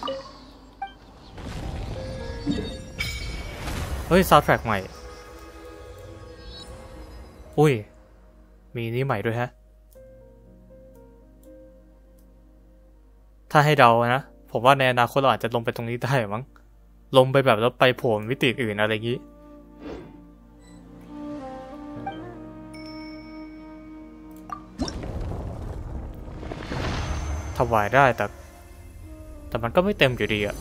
[SPEAKER 1] เฮ้ยซาวด์แทร็กใหม่อุ้ยมีนี้ใหม่ด้วยฮะถ้าให้เดานะผมว่าในอนาคตเราอาจจะลงไปตรงนี้ได้มั้งลงไปแบบแล้วไปโผล่มิติอื่นอะไรอย่างนี้ถวายได้แต่มันก็ไม่เต็มอยู่ดีอะ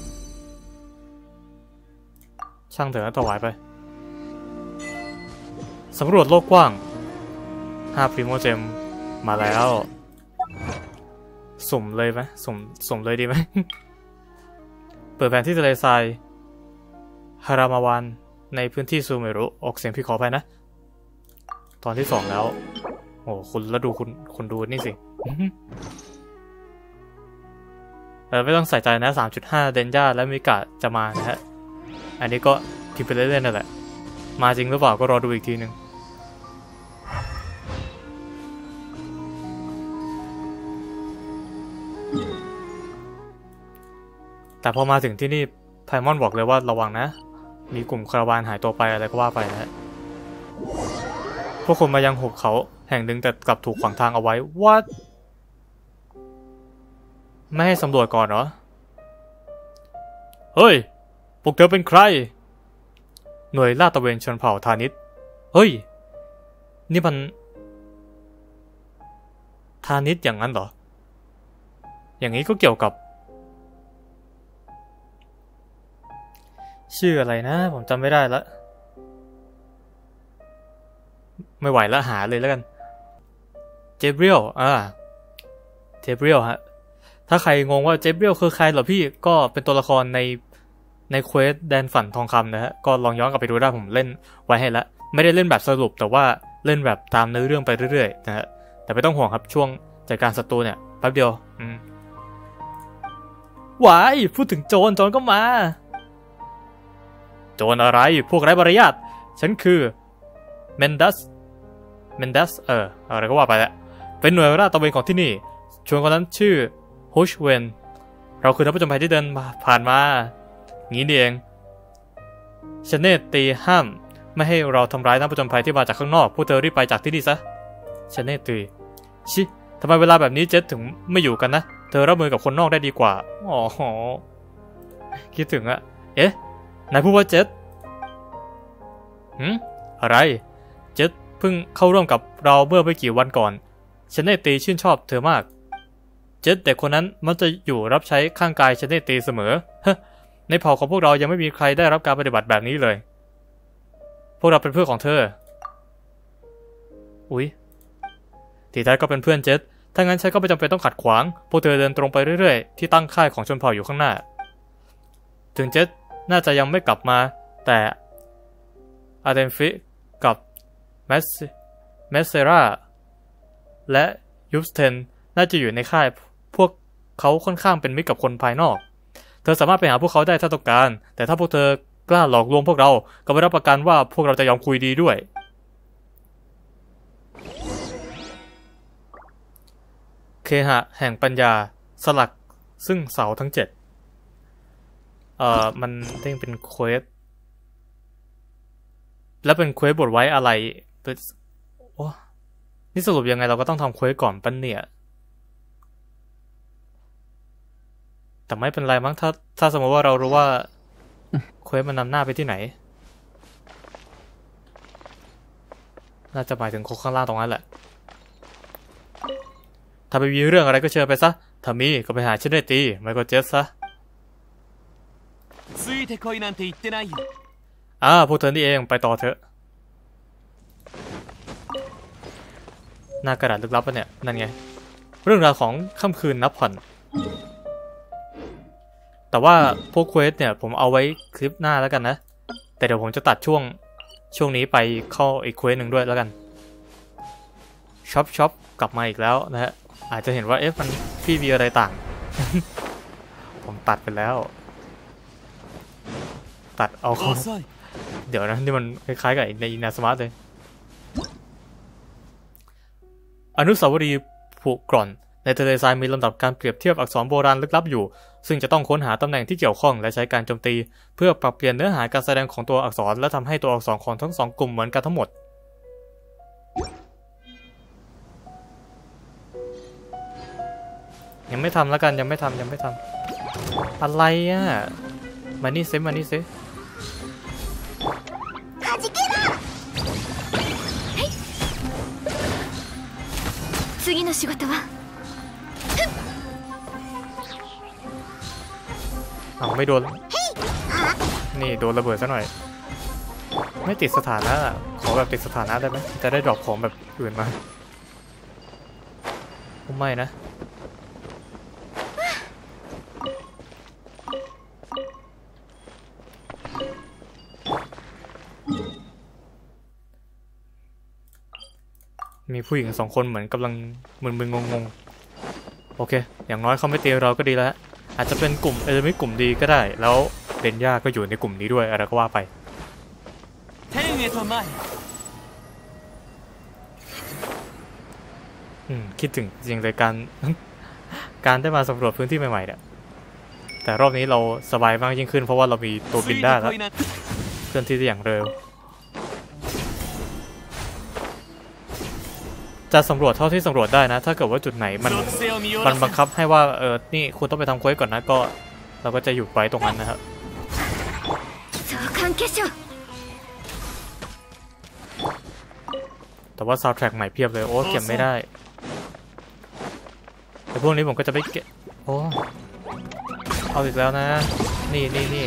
[SPEAKER 1] ช่างเถอะถวายไปสำรวจโลกกว้าง5 พรีโมเจมมาแล้วสุ่มเลยไหมสุ่มเลยดีไหม เปิดแผนที่ทะเลทรายฮารามาวานในพื้นที่ซูเมรุออกเสียงพี่ขอไปนะตอนที่2แล้วโอ้คุณแล้วดูคุณดูนี่สิไม่ต้องใส่ใจนะ 3.5 เดนย่าและมิกะจะมานะฮะอันนี้ก็พิมพ์ไปเรื่อยๆนั่นแหละมาจริงหรือเปล่าก็รอดูอีกทีนึงแต่พอมาถึงที่นี่ไพมอนบอกเลยว่าระวังนะมีกลุ่มคาราวานหายตัวไปอะไรก็ว่าไปนะพวกคนมายังหุบเขาแห่งหนึ่งแต่กลับถูกขวางทางเอาไว้ว่าไม่ให้สำรวจก่อนเหรอเฮ้ยพวกเธอเป็นใครหน่วยลาดตระเวนชนเผ่าธานิตเฮ้ยนี่มันธานิตอย่างนั้นเหรออย่างนี้ก็เกี่ยวกับชื่ออะไรนะผมจำไม่ได้ละไม่ไหวแล้วหาเลยแล้วกันเจเบรียลเจเบรียลฮะถ้าใครงงว่าเจเบรียลคือใครเหรอพี่ก็เป็นตัวละครในเควสแดนฝันทองคำนะฮะก็ลองย้อนกลับไปดูได้ผมเล่นไว้ให้แล้วไม่ได้เล่นแบบสรุปแต่ว่าเล่นแบบตามเนื้อเรื่องไปเรื่อยๆนะฮะแต่ไม่ต้องห่วงครับช่วงจัดการศัตรูเนี่ยแป๊บเดียวหวายพูดถึงโจรก็มาโจรอะไรพวกไร้มารยาทฉันคือเมนดัสอะไรก็ว่าไปแหละเป็นหน่วยราชตระเวนของที่นี่ชวนคนนั้นชื่อฮุชเวนเราคือนักผจญภัยที่เดินผ่านมางี้นี่เองชเนตตีห้ามไม่ให้เราทำร้ายนักผจญภัยที่มาจากข้างนอกพวกเธอรีบไปจากที่นี่ซะชเนตตีชิทำไมเวลาแบบนี้เจสถึงไม่อยู่กันนะเธอรับมือกับคนนอกได้ดีกว่าอ๋อคิดถึงอะเอ๊ะนายพูดว่าเจสอะไรเจสเพิ่งเข้าร่วมกับเราเมื่อไม่กี่วันก่อนชเนตตีชื่นชอบเธอมากเจสเด็กคนนั้นมันจะอยู่รับใช้ข้างกายชเนตตีเสมอในเผ่าของพวกเรายังไม่มีใครได้รับการปฏิบัติแบบนี้เลยพวกเราเป็นเพื่อนของเธออุ๊ยที่แท้ก็เป็นเพื่อนเจสถ้างั้นฉันก็ไม่จำเป็นต้องขัดขวางพวกเธอเดินตรงไปเรื่อยๆที่ตั้งค่ายของชนเผ่าอยู่ข้างหน้าถึงเจสน่าจะยังไม่กลับมาแต่อาเดนฟิกับเมสเซราและยูสเทนน่าจะอยู่ในค่ายพวกเขาค่อนข้างเป็นมิตรกับคนภายนอกเธอสามารถไปหาพวกเขาได้ถ้าต้องการแต่ถ้าพวกเธอกล้าหลอกลวงพวกเราก็ไม่รับประกันว่าพวกเราจะยอมคุยดีด้วยเคหะแห่งปัญญาสลักซึ่งเสาทั้ง7มันเด้งเป็นเควสแล้วเป็นเควสบทไว้อะไรโอ้นี่สรุปยังไงเราก็ต้องทำเควสก่อนปั้นเนี่ยแต่ไม่เป็นไรมั้งถ้าสมมติว่าเรารู้ว่าเควสมันนำหน้าไปที่ไหนน่าจะหมายถึงคนข้างล่างตรงนั้นแหละถ้าไปมีเรื่องอะไรก็เชิญไปซะถ้ามีก็ไปหาเชนเนตตีไม่ก็เจสซะพวกเธอนี่เองไปต่อเถอะหน้ากระดาษลึกลับปะเนี่ยนั่นไงเรื่องราวของค่ำคืนนับผ่อนแต่ว่าพวกเควสเนี่ยผมเอาไว้คลิปหน้าแล้วกันนะแต่เดี๋ยวผมจะตัดช่วงนี้ไปเข้าอีกเควสหนึ่งด้วยแล้วกันช็อปกลับมาอีกแล้วนะฮะอาจจะเห็นว่ามันพี่มีอะไรต่าง ผมตัดไปแล้วตัดเอาเขาเดี๋ยวนะนี่มันคล้ายๆกับในอินาสมาร์ทเลยอนุสาวรีย์ผุกร่อนในทะเลทรายมีลำดับการเปรียบเทียบอักษรโบราณลึกลับอยู่ซึ่งจะต้องค้นหาตำแหน่งที่เกี่ยวข้องและใช้การโจมตีเพื่อปรับเปลี่ยนเนื้อหาการแสดงของตัวอักษรและทำให้ตัวอักษรของทั้งสองกลุ่มเหมือนกันทั้งหมดยังไม่ทำแล้วกันยังไม่ทำอะไรอ่ะมานี่ซิ
[SPEAKER 2] 次の仕事は
[SPEAKER 1] ไม่โดนนี่โดนระเบิดซะหน่อยไม่ติดสถานะขอแบบติดสถานะได้ไหมจะได้ดรอปของแบบอื่นมาไม่นะมีผู้หญิง2 คนเหมือนกำลังมึนๆงงๆโอเคอย่างน้อยเขาไม่ตีเราก็ดีแล้วอาจจะเป็นกลุ่มไม่กลุ่มดีก็ได้แล้วเดนย่าก็อยู่ในกลุ่มนี้ด้วยอะไรก็ว่าไปคิดถึงจริงเลยการได้มาสำรวจพื้นที่ใหม่ๆเนี่ยแต่รอบนี้เราสบายมากยิ่งขึ้นเพราะว่าเรามีตัวบินได้แล้วเคลื่อนที่ได้อย่างเร็วจะสำรวจเท่าที่สำรวจได้นะถ้าเกิดว่าจุดไหนมันบังคับให้ว่านี่คุณต้องไปทำเควสก่อนนะก็เราก็จะหยุดไว้ตรงนั้นนะครับแต่ว่าซาวด์แทร็กใหม่เพียบเลยโอ้เก็บไม่ได้แต่พวกนี้ผมก็จะไม่เก็บโอ้เอาอีกแล้วนะนี่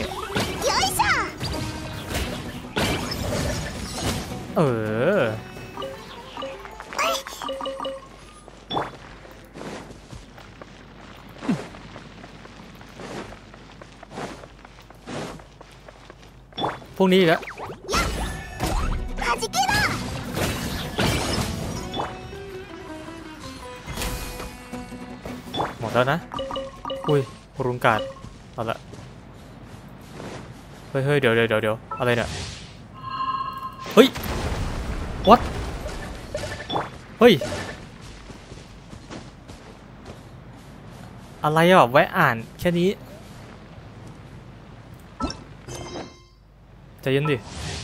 [SPEAKER 1] พวกนี้อีกแล้วหมดแล้วนะอุ้ยรุนกาดเอาละเฮ้ยเดี๋ยวอะไรเนี่ยเฮ้ย what เฮ้ยอะไรอ่ะแวะอ่านแค่นี้ใจเย็นดิ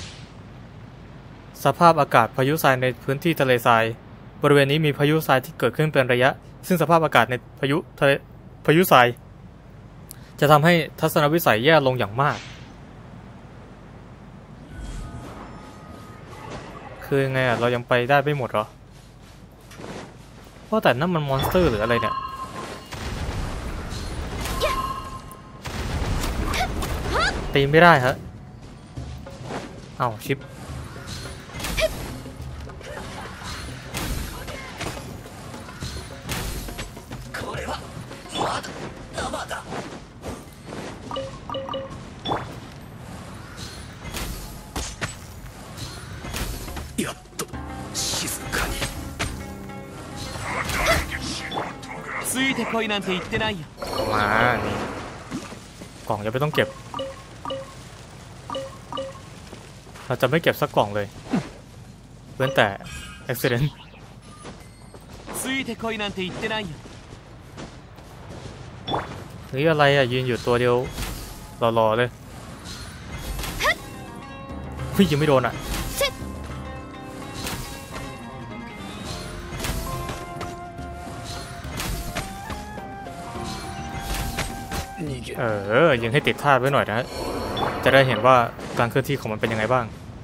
[SPEAKER 1] สภาพอากาศพายุทรายในพื้นที่ทะเลทรายบริเวณนี้มีพายุทรายที่เกิดขึ้นเป็นระยะซึ่งสภาพอากาศในพายุทรายจะทำให้ทัศนวิสัยแย่ลงอย่างมากคือไงอ่ะเรายังไปได้ไม่หมดหรอเพราะแต่นั่นมันมอนสเตอร์หรืออะไรเนี่ยตีไม่ได้ฮะเอ้าชิป
[SPEAKER 3] ついてこいなんて言ってないよ
[SPEAKER 1] มานี่กล่องยังไม่ต้องเก็บเราจะไม่เก็บสักกล่องเลยเว้นแต่ accident
[SPEAKER 3] ついてこいなんて言ってないよ
[SPEAKER 1] นี่อะไรอ่ะยืนอยู่ตัวเดียวรอเลยพี่ยังไม่โดนอ่ะยังให้ติดท่าไว้หน่อยนะจะได้เห็นว่าการเคลื่อนที่ของมันเป็นยังไงบ้าง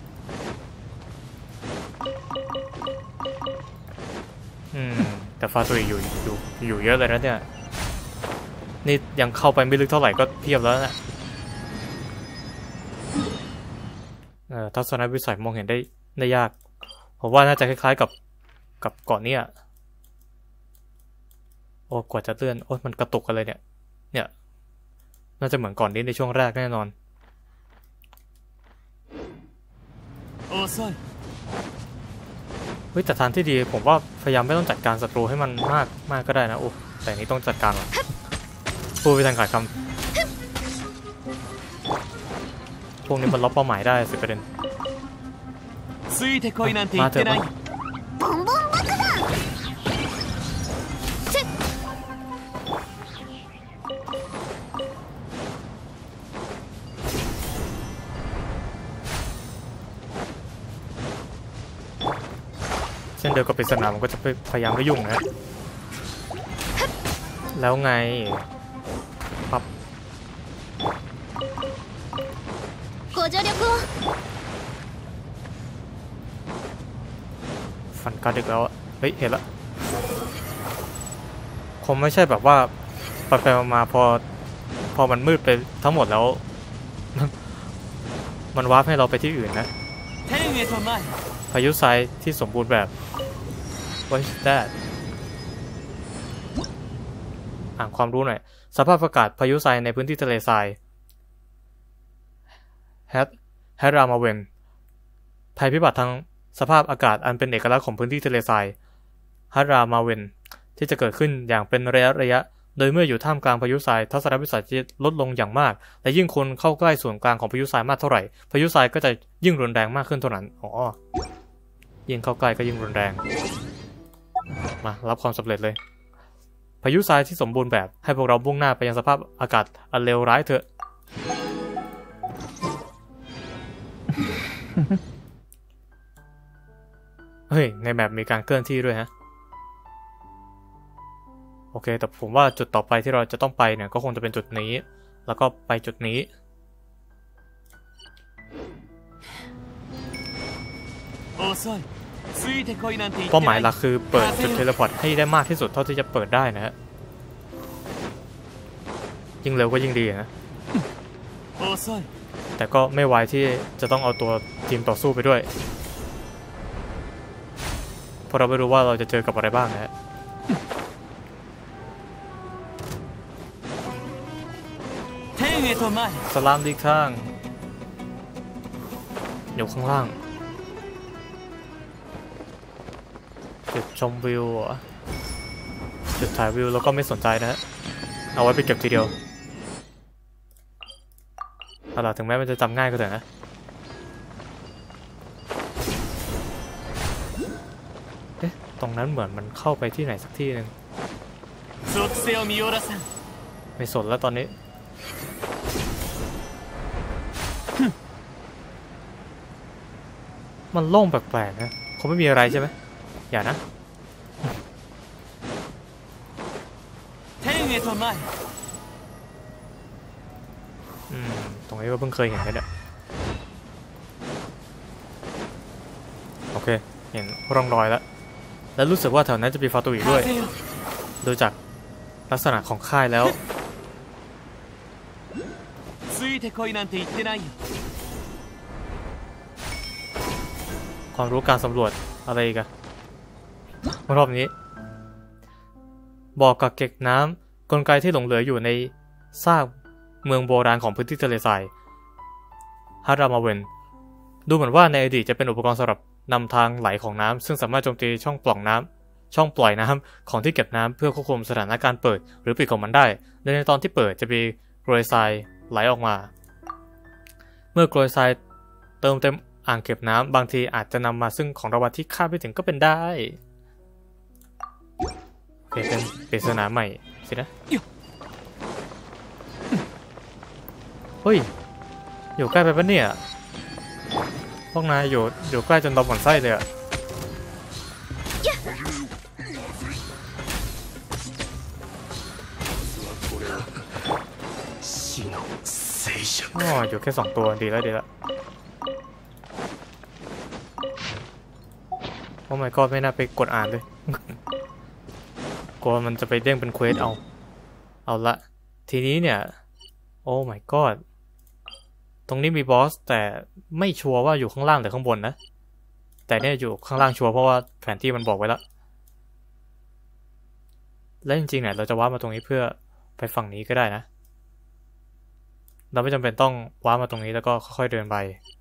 [SPEAKER 1] แต่ฟาตุยอยู่เยอะเลยนะเนี่ยนี่ยังเข้าไปไม่ลึกเท่าไหร่ก็เพียบแล้วนะทัศนวิสัยมองเห็นได้ยากผมว่าน่าจะคล้ายๆกับเกาะนี้โอ้กว่าจะเลื่อนโอ้มันกระตุกกันเลยเนี่ยน่าจะเหมือนก่อนนี้ในช่วงแรกแน่นอนเฮ้ยแต่ทางที่ดีผมว่าพยายามไม่ต้องจัดการศัตรูให้มันมากก็ได้นะโอ้แต่นี้ต้องจัดการหรอพูดไปทางขาดคำพวกนี้มันล็อกเป้าหมายได้10%มาเถอะเช่นเดียวกับปริศนาผมก็จะพยายามไม่ยุ่งนะแล้วไงปั๊บฟันกระดึกแล้วเฮ้ยเห็นละคงไม่ใช่แบบว่าไปมาพอมันมืดไปทั้งหมดแล้วมันวาร์ปให้เราไปที่อื่นนะพายุทรายที่สมบูรณ์แบบ What's that อ่านความรู้หน่อยสภาพอากาศพายุทรายในพื้นที่ทะเลทรายแฮรามาเวนภัยพิบัติทางสภาพอากาศอันเป็นเอกลักษณ์ของพื้นที่ทะเลทรายฮารามาเวนที่จะเกิดขึ้นอย่างเป็นระยะโดยเมื่ออยู่ท่ามกลางพายุทรายทัศนวิสัยจะลดลงอย่างมากและยิ่งคนเข้าใกล้ศูนย์กลางของพายุทรายมากเท่าไหร่พายุทรายก็จะยิ่งรุนแรงมากขึ้นเท่านั้นยิ่งเข้าใกล้ก็ยิ่งรุนแรงมารับความสำเร็จเลยพายุทรายที่สมบูรณ์แบบให้พวกเรามุ่งหน้าไปยังสภาพอากาศอันเลวร้ายเถอะ เฮ้ยในแมปมีการเคลื่อนที่ด้วยฮะโอเคแต่ผมว่าจุดต่อไปที่เราจะต้องไปเนี่ยก็คงจะเป็นจุดนี้แล้วก็ไปจุดนี้เป้าหมายหลักคือเปิดจุดเทเลพอร์ตให้ได้มากที่สุดเท่าที่จะเปิดได้นะฮะยิ่งเร็วก็ยิ่งดีนะแต่ก็ไม่ไวที่จะต้องเอาตัวทีมต่อสู้ไปด้วยเพราะเราไม่รู้ว่าเราจะเจอกับอะไรบ้างนะฮะสลามดีข้างอยู่ข้างล่างจุดชมวิวจุดถ่ายวิวแล้วก็ไม่สนใจนะฮะเอาไว้ไปเก็บทีเดียวเอาล่ะถึงแม้มันจะจำง่ายก็เถอะนะเอ๊ะตรงนั้นเหมือนมันเข้าไปที่ไหนสักที่หนึ่งไม่สนแล้วตอนนี้มันโล่งแปลกๆนะคงไม่มีอะไรใช่ไหมอย่านะตรงนี้ก็เพิ่งเคยเห็นเลยเนี่ยโอเคเห็นร่องรอยแล้วรู้สึกว่าแถวนั้นจะมีฟาตูอีกด้วยโดยจากลักษณะของค่ายแล้วความรู้การสำรวจอะไรอีกันรอบนี้บ่อกักเก็บน้ำกลไกที่หลงเหลืออยู่ในซากเมืองโบราณของพื้นที่ทะเลทรายฮารามาเวนดูเหมือนว่าในอดีตจะเป็นอุปกรณ์สำหรับนำทางไหลของน้ำซึ่งสามารถโจมตีช่องปล่อยน้ำของที่เก็บน้ำเพื่อควบคุมสถานการณ์เปิดหรือปิดของมันได้โดยในตอนที่เปิดจะมีกรวยทรายไหลออกมาเมื่อกรวยทรายเติมเต็มอ่างเก็บน้ำบางทีอาจจะนำมาซึ่งของรางวัลที่คาดไม่ถึงก็เป็นได้โอเคเป็นปริศนาใหม่สินะเฮ้ยอยู่ใกล้ไปปะเนี่ยพวกนายอยู่ใกล้จนดมหมันไส้เลยอะอ๋ออยู่แค่2 ตัวดีแล้วโอ้ my god ไม่น่าไปกดอ่านเลย กลัวมันจะไปเด้งเป็นเควสเอาละทีนี้เนี่ยโอ้ my god ตรงนี้มีบอสแต่ไม่ชัวร์ว่าอยู่ข้างล่างหรือข้างบนนะแต่เนี่ยอยู่ข้างล่างชัวร์เพราะว่าแผนที่มันบอกไว้แล้วและจริงๆเนี่ยเราจะว้ามาตรงนี้เพื่อไปฝั่งนี้ก็ได้นะเราไม่จำเป็นต้องว้ามาตรงนี้แล้วก็ค่อยๆเดินไป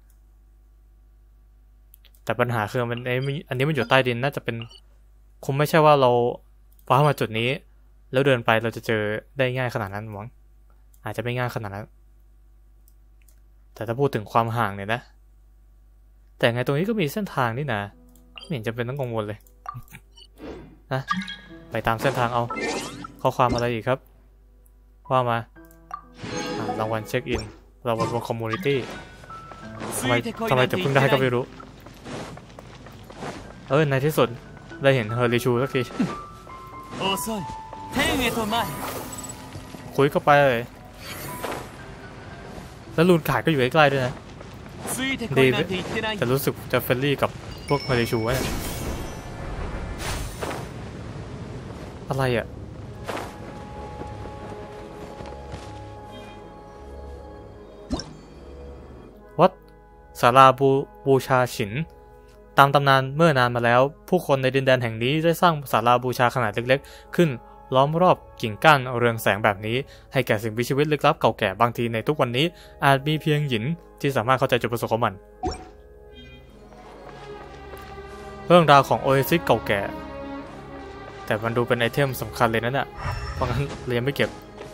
[SPEAKER 1] แต่ปัญหาคืออันนี้มันอยู่ใต้ดินน่าจะเป็นคงไม่ใช่ว่าเราว้ามาจุดนี้แล้วเดินไปเราจะเจอได้ง่ายขนาดนั้นมั้งอาจจะไม่ง่ายขนาดนั้นแต่ถ้าพูดถึงความห่างเนี่ยนะแต่ไงตรงนี้ก็มีเส้นทางนี่นะไม่เห็นจำเป็นต้องกังวลเลยนะไปตามเส้นทางเอาข้อความอะไรอีกครับว่ามารางวัลเช็คอินรางวัลบนคอมมูนิตี้ทำไมจะเพิ่งได้ก็ไม่รู้ในที่สุดได้เห็นเฮอริชูสักทีคุยเข้าไปเลยแล้วลูนขาดก็อยู่ใกล้ๆด้วยนะดีแต่รู้สึกจะเฟรนลี่กับพวกเฮอริชูเนี่ยอะไรอ่ะวัดศาลาบูชาฉินตามตำนานเมื่อนานมาแล้วผู้คนในดินแดนแห่งนี้ได้สร้างศาลาบูชาขนาดเล็กๆขึ้นล้อมรอบกิ่งก้านเรืองแสงแบบนี้ให้แก่สิ่งมีชีวิตลึกลับเก่าแก่บางทีในทุกวันนี้อาจมีเพียงหยินที่สามารถเข้าใจจุดประสงค์ของมันเรื่องราวของโอเอซิสเก่าแก่แต่มันดูเป็นไอเทมสำคัญเลยนั่นแหละเพราะงั้นเรียนไม่เก็บ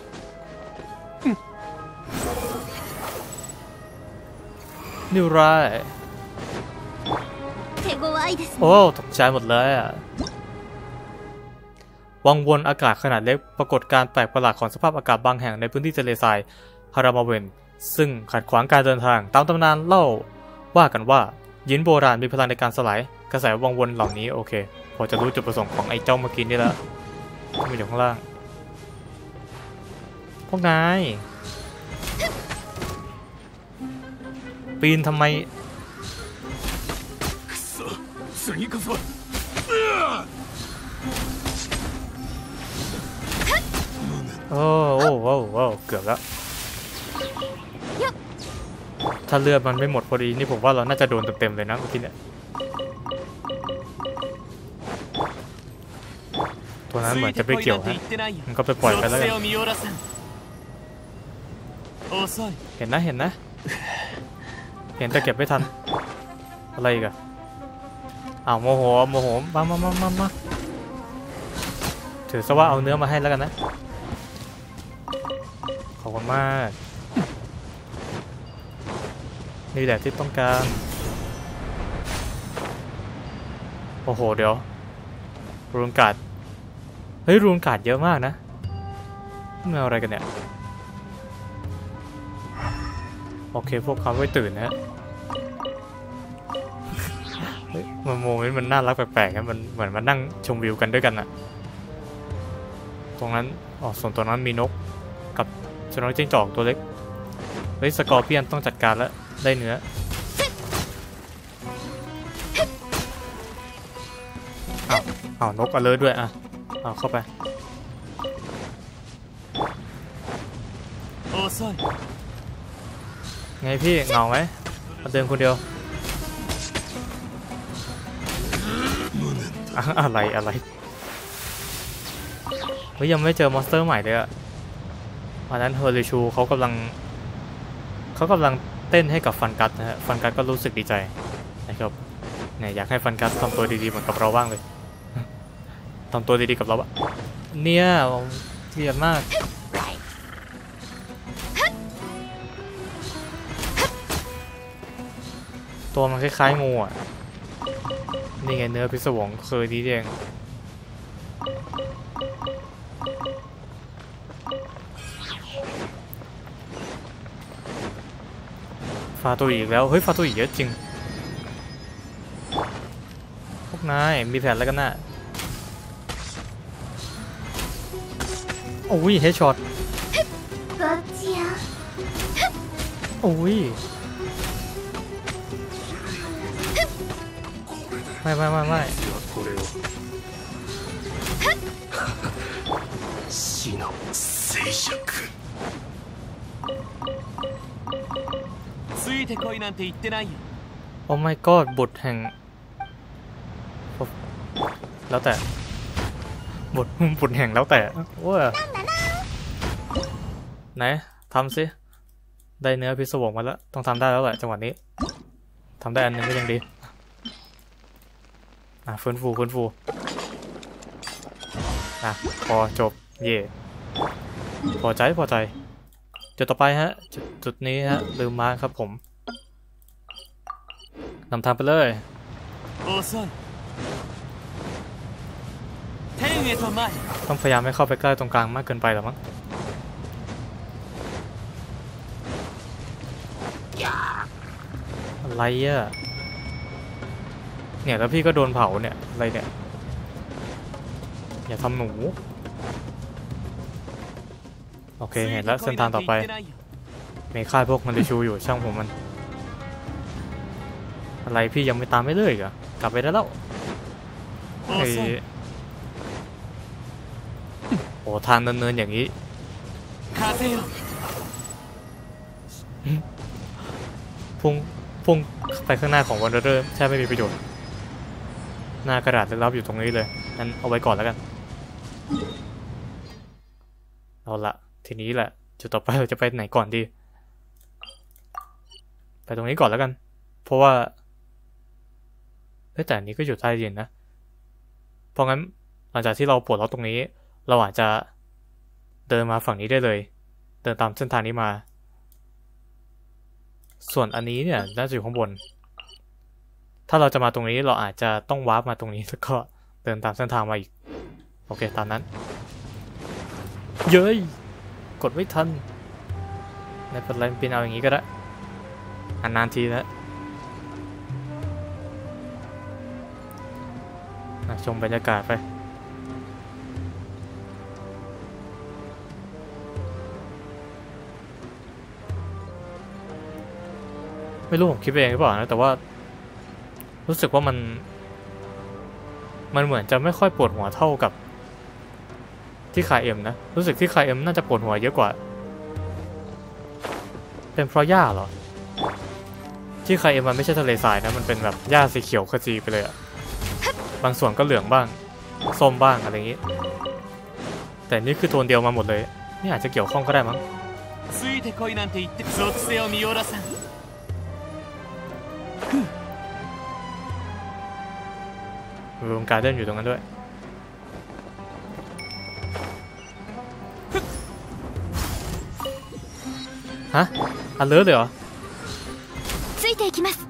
[SPEAKER 1] นิวไรโอ้ตกใจหมดเลยอ่ะวังวนอากาศขนาดเล็กปรากฏการแปลกประหลาดของสภาพอากาศบางแห่งในพื้นที่ทะเลทรายฮารามาเวนซึ่งขัดขวางการเดินทางตามตำนานเล่าว่ากันว่ายินโบราณมีพลังในการสลายกระแสวังวนเหล่านี้โอเคพอจะรู้จุดประสงค์ของไอ้เจ้าเมื่อกี้นี่แล้วมันอยู่ข้างล่างพวกนายปีนทำไมโอ้เกือบแล้วถ้าเลือดมันไม่หมดพอดีนี่ผมว่าเราน่าจะโดนเต็มๆเลยนะเมื่อกี้เนี่ยตัวนั้นเหมือนจะไม่เกี่ยวฮะมันก็ไปปล่อยไปแล้วกันเห็นนะเห็นแต่เก็บไม่ทันอะไรอีกอะอ้าวโมโหมาถือซะว่าเอาเนื้อมาให้แล้วกันนะขอบคุณมากนี่แหละที่ต้องการโอ้โหเดี๋ยวรูนการ์ดเฮ้ยรูนการ์ดเยอะมากนะมันอะไรกันเนี่ยโอเคพวกเขาไม่ตื่นนะเฮ้ยมันโมเมนต์มันน่ารักแปลกๆนะมันเหมือนมานั่งชมวิวกันด้วยกันอะตรงนั้นส่วนตัวนั้นมีนกกับสุนัขจิ้งจอกตัวเล็กเฮ้ยสกอร์เปียนต้องจัดการแล้วได้เนื้อนกอเลิร์ด้วยเข้าไปไงพี่เหงาไหมมาเดินคนเดียวอะไรเฮ้ยยังไม่เจอมอนสเตอร์ใหม่เลยอะวันนั้นเฮอริชูเขากำลังเต้นให้กับฟันกัสนะฮะฟันกัสก็รู้สึกดีใจนะครับเนี่ยอยากให้ฟันกัสทำตัวดีๆเหมือนกับเราบ้างเลยทำตัวดีๆกับเราอะเนี่ยเกลียดมากตัวมันคล้ายๆงูอ่ะนี่ไงเนื้อพิศวงเคยดีเองฟาตัวอีกแล้วเฮ้ยฟาตัวอีกเยอะจริงพวกนายมีแผนอะไรกันน่ะโอ้ยเฮดช็อตโอ้ยไม่โอ้ my god บุตรแห่งแล้วแต่บุตรแห่งแล้วแต่ว้าไหนทำสิได้เนื้อพิศวงมาแล้วต้องทำได้แล้วแหละจังหวะนี้ทำได้อันนึงก็ยังดีฟื้นฟูพอจบเย่พอใจจุดต่อไปฮะจุดนี้ฮะลืมมาครับผมนำทางไปเลยต้องพยายามไม่เข้าไปใกล้ตรงกลางมากเกินไปหรอมั้งอะไรอะเนี่ยแล้วพี่ก็โดนเผาเนี่ยอะไรเนี่ยอย่าทำหนูโอเคเห็นแล้วเส้นทางต่อไปมีค่ายพวกมันดิชูอยู่ช่างผมมันอะไรพี่ยังไม่ตามไม่เลยเหรอกลับไปได้แล้วโอ้ทางเนินๆอย่างนี้พุ่งไปข้างหน้าของวันเดอร์แทบไม่มีประโยชน์หน้ากระดาษลึกลับอยู่ตรงนี้เลยงั้นเอาไว้ก่อนแล้วกันเอาละทีนี้แหละจุดต่อไปเราจะไปไหนก่อนดีไปตรงนี้ก่อนแล้วกันเพราะว่าแต่อันนี้ก็อยู่ใต้ดินนะเพราะงั้นหลังจากที่เราปลดล็อกตรงนี้เราอาจจะเดินมาฝั่งนี้ได้เลยเดินตามเส้นทางนี้มาส่วนอันนี้เนี่ยน่าจะอยู่ข้างบนถ้าเราจะมาตรงนี้เราอาจจะต้องวาร์ปมาตรงนี้แล้วก็เดินตามเส้นทางมาอีกโอเคตามนั้นเย้ยกดไม่ทันในปัจจุบันเป็นเอาอย่างนี้ก็ได้นานๆทีนะชมบรรยากาศไปไม่รู้ผมคิดเองหรือเปล่านะแต่ว่ารู้สึกว่ามันเหมือนจะไม่ค่อยปวดหัวเท่ากับที่คาเอ็มนะรู้สึกที่คาเอ็มน่าจะปวดหัวเยอะกว่าเป็นเพราะหญ้าเหรอที่คาเอ็มมันไม่ใช่ทะเลทรายนะมันเป็นแบบหญ้าสีเขียวขจีไปเลยอะบางส่วนก็เหลืองบ้างส้มบ้างอะไรอย่างนี้แต่นี่คือโทนเดียวมาหมดเลยนี่อาจจะเกี่ยวข้องก็ได้มั้ง
[SPEAKER 3] ついてこいなんて言って属性を見よらさん
[SPEAKER 1] รวมการเดินอยู่ตรงนั้นด้วยฮะอันเลิศเลยเหรอ
[SPEAKER 2] ついていきます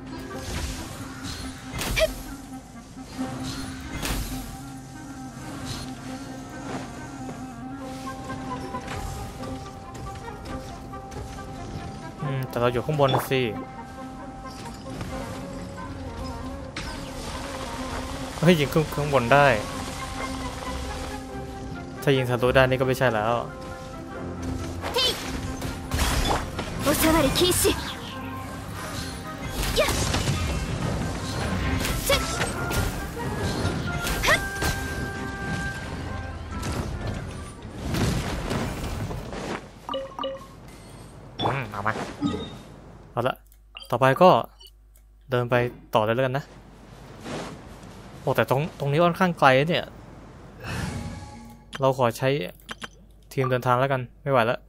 [SPEAKER 1] แต่เราอยู่ข้างบนนะสิเฮ้ยยิงข้างบนได้ถ้ายิงทะลุได้นี่ก็ไม่ใช่แล้ว
[SPEAKER 2] おさわり禁止やっせっはっ
[SPEAKER 1] เอามาเอาละต่อไปก็เดินไปต่อเลยแล้วกันนะโอ้แต่ตรงนี้ค่อนข้างไกลเนี่ยเราขอใช้ทีมเดินทางแล้วกันไม่ไหวแล้ว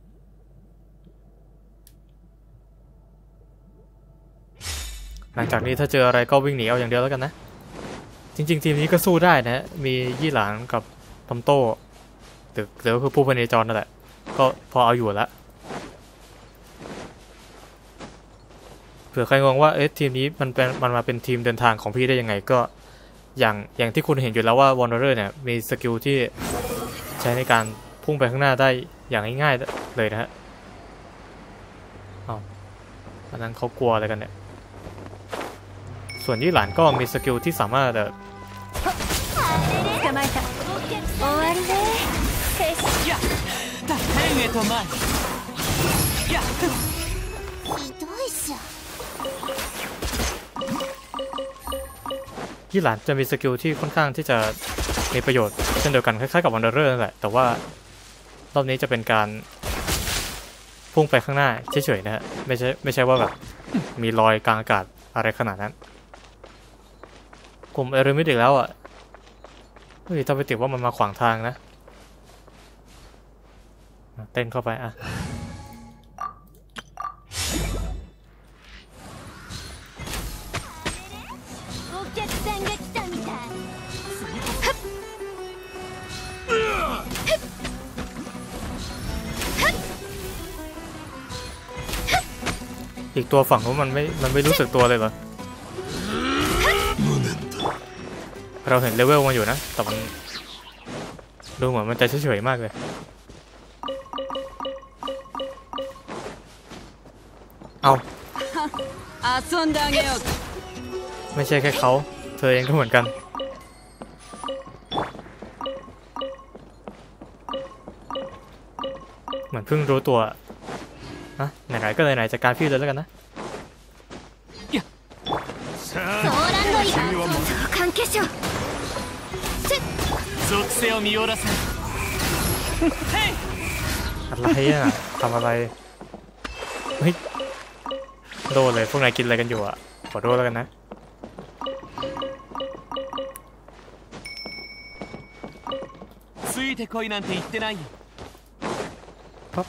[SPEAKER 1] หลังจากนี้ถ้าเจออะไรก็วิ่งหนีเอาอย่างเดียวแล้วกันนะจริงๆทีมนี้ก็สู้ได้นะมียี่หลานกับตอมโต้หรือคือผู้พเนจรนั่นแหละก็พอเอาอยู่แล้วเผื่อใครงงว่าทีมนี้มันมาเป็นทีมเดินทางของพี่ได้ยังไงก็อย่างที่คุณเห็นอยู่แล้วว่าวอร์เนอร์เนี่ยมีสกิลที่ใช้ในการพุ่งไปข้างหน้าได้อย่างง่ายๆเลยนะฮะอันนั้นเขากลัวอะไรกันเนี่ยส่วนยี่หลานก็มีสกิลที่สามารถ
[SPEAKER 2] 捕まえた終わりね
[SPEAKER 3] やった天へと前やっ
[SPEAKER 2] ひどいっすよ
[SPEAKER 1] ยี่หลานจะมีสกิลที่ค่อนข้างที่จะมีประโยชน์เช่นเดียวกันคล้ายๆกับวอร์เนอร์นั่นแหละแต่ว่ารอบนี้จะเป็นการพุ่งไปข้างหน้าเฉยๆนะฮะไม่ใช่ว่าแบบมีรอยกลางอากาศอะไรขนาดนั้นกลุ่มเอริมิดอีกแล้วอ่ะเฮ้ยถ้าไปติดว่ามันมาขวางทางนะเต้นเข้าไปอ่ะอีกตัวฝั่งนู้นมันไม่รู้สึกตัวเลยเหรอเราเห็นเลเวลมันอยู่นะแต่มันดูเหมือนมันจะเฉยๆมากเลยเอาไม่ใช่แค่เขาเธอเองก็เหมือนกันเหมือนเพิ่งรู้ตัวนะไหนๆก็ไหนๆจัดการพี่เลยแล้วกันนะ
[SPEAKER 2] 関係者
[SPEAKER 3] 属性を見よらせん
[SPEAKER 1] อะไรอ่ะทำอะไรเฮ้ยโดนเลยพวกนายกินอะไรกันอยู่อ่ะขอโทษแล้วกันนะ
[SPEAKER 3] ついてこいなんて言ってないよ
[SPEAKER 1] ครับ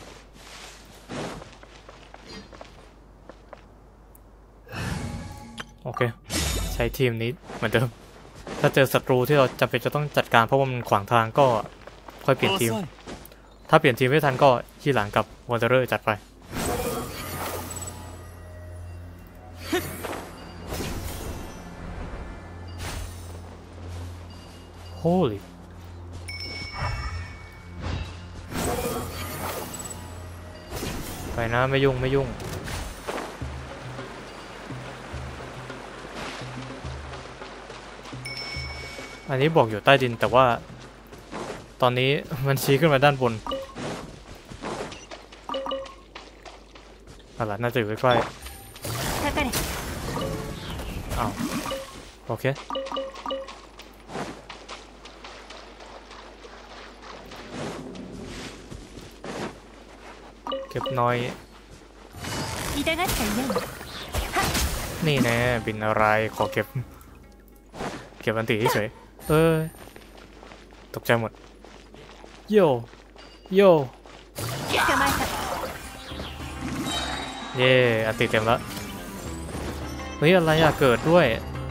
[SPEAKER 1] โอเคใช้ทีมนี้เหมือนเดิมถ้าเจอศัตรูที่เราจำเป็นจะต้องจัดการเพราะว่ามันขวางทางก็ค่อยเปลี่ยนทีมถ้าเปลี่ยนทีมไม่ทันก็ยี่หลังกับวอเตอร์จัดไปโฮลี่ไปนะไม่ยุ่งไม่ยุ่งอันนี้บอกอยู่ใต้ดินแต่ว่าตอนนี้มันชี้ขึ้นมาด้านบนอะไรน่าจะอยู่ใกล้ๆอ้าวโอเคเก็บน้อยนี่แน่บินอะไรขอเก็บอันตีเฉยตกใจหมดโยเย่อันตีเต็มแล้วเฮ้ยอะไรอะเกิดด้วย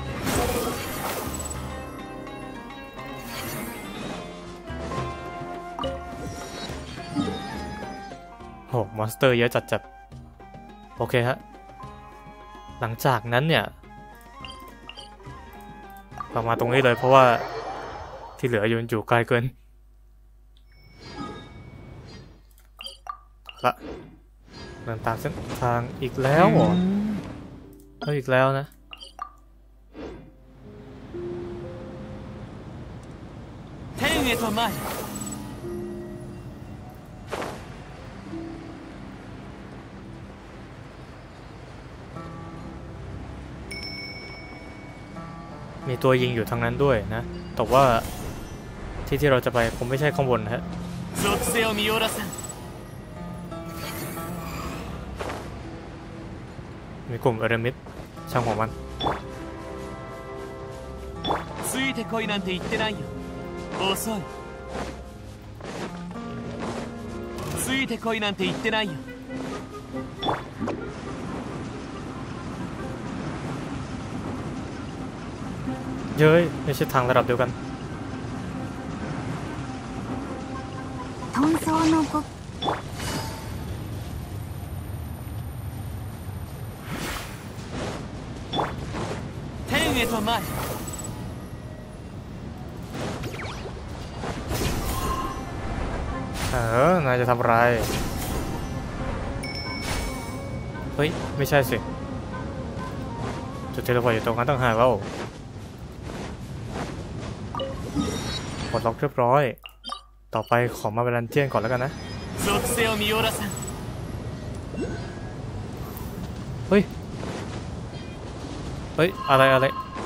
[SPEAKER 1] โหมอนสเตอร์เยอะจัดโอเคฮะหลังจากนั้นเนี่ยเรามาตรงนี้เลยเพราะว่าที่เหลืออยู่ไกลเกินละเดินตามเส้นทางอีกแล้วเหรออีกแล้วนะมีตัวยิงอยู่ทางนั้นด้วยนะแต่ว่าที่เราจะไปคงไม่ใช่ข้างบนฮะมีกลุ่มเอเรมิดช่างของมันついてこいなんて言ってないよ遅いついてこいなんて言ってないよเย้ยไม่ใช่ทางระดับเดียวกัน
[SPEAKER 2] 遁走のご
[SPEAKER 3] 天へと前
[SPEAKER 1] นายจะทำอะไรเฮ้ยไม่ใช่สิจุดเทเลพอร์ตอยู่ตรงนั้นต้องหาว่าปลดล็อกเรียบร้อยต่อไปขอมาเป็นดันเจียนก่อนแล้วกันนะเฮ้ยอะไร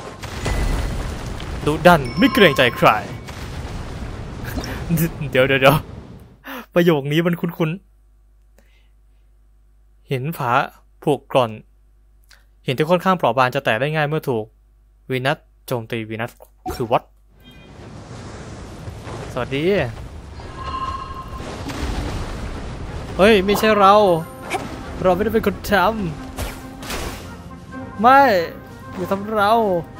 [SPEAKER 1] ดุดันไม่เกรงใจใคร เดี๋ยวประโยคนี้มันคุ้นๆเห็นผาผูกกร่อนเห็นที่ค่อนข้างเปราะบางจะแตกได้ง่ายเมื่อถูกวีนัสโจมตีวีนัสคือวัดสวัสดีเฮ้ยไม่ใช่เราไม่ได้เป็นคนทำไม่อย่าทำเรา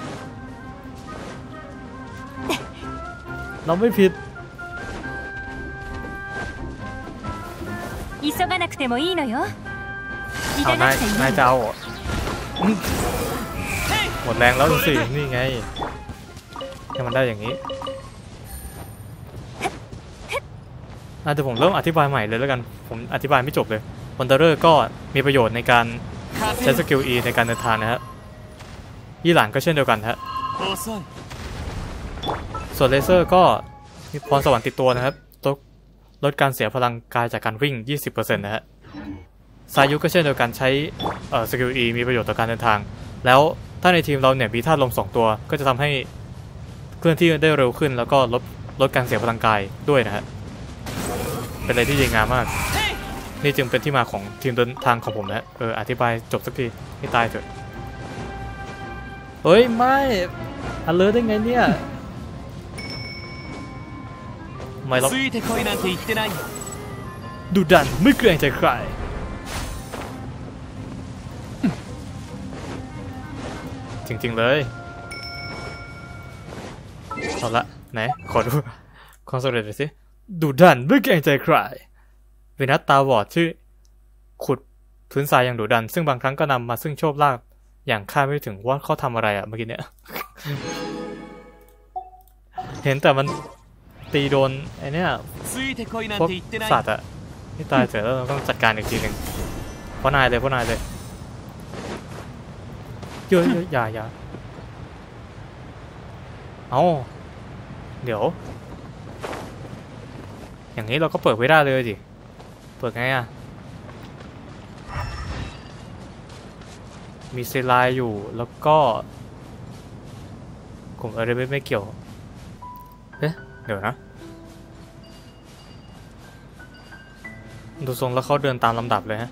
[SPEAKER 1] ไม่ผิด
[SPEAKER 2] 急がなくてもいいのよ
[SPEAKER 1] เอานายจะเอาหมดแรงแล้วสินี่ไงให้มันได้อย่างนี้เดี๋ยวผมเริ่มอธิบายใหม่เลยแล้วกันผมอธิบายไม่จบเลยวันเดอร์ก็มีประโยชน์ในการใช้สกิล E ในการเดินทางนะฮะยี่หลังก็เช่นเดียวกันฮะส่วนเลเซอร์ก็มีพรสวรรค์ติดตัวนะครับลดการเสียพลังกายจากการวิ่ง 20% นะฮะสายุก็เช่นเดียวกันใช้สกิล E มีประโยชน์ต่อการเดินทางแล้วถ้าในทีมเราเนี่ยมีธาตุลม2ตัวก็จะทำให้เคลื่อนที่ได้เร็วขึ้นแล้วก็ลดการเสียพลังกายด้วยนะฮะเป็นอะไรที่ดีงามมากนี่จึงเป็นที่มาของทีมเดินทางของผมนะอธิบายจบสักทีให้ตายเถอะเฮ้ยไม่อันเลิศได้ไงเนี่ยไม่หรอกดุดันไม่เกรงใจใครจริงๆเลยเอาละไหนขอดูความสำเร็จหน่อยสิดุดันไม่เกรงใจใครเวนัสตาบอดชื่อขุดพื้นทรายอย่างดุดันซึ่งบางครั้งก็นำมาซึ่งโชคลาภอย่างคาดไม่ถึงว่าเขาทำอะไรเมื่อกี้เนี่ย เห็นแต่มันตีโดนไอ้เนี่ยพวกสัตว์ที่ตายเสร็จแล้วเราต้องจัดการอีกทีหนึ่งราะนายเลยเยอะอย่าเอาเดี๋ยวอย่างนี้เราก็เปิดไม่ได้เลยดิเปิดไงอ่ะมีเซลายอยู่แล้วก็กลุ่มอะไรไม่เกี่ยวเอ๊ะเดี๋ยวนะดูทรงแล้วเขาเดินตามลำดับเลยฮะ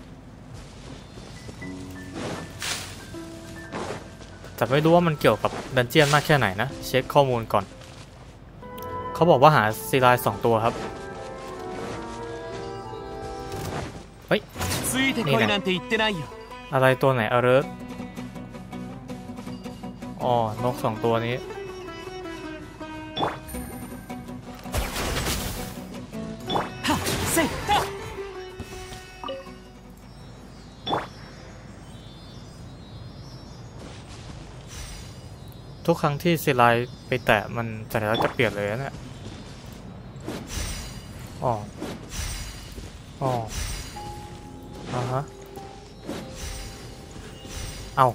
[SPEAKER 1] แต่ไม่รู้ว่ามันเกี่ยวกับดันเจียนมากแค่ไหนนะเช็คข้อมูลก่อนเขาบอกว่าหาซีไลน์2 ตัวครับเฮ้ยนี่นะอะไรตัวไหนอเลิร์ตอ๋อนก2 ตัวนี้ทุกครั้งที่ซีไลน์ไปแตะมันสัญลักษณ์จะเปลี่ยนเลยนะเนี่ยอ๋อฮะเอา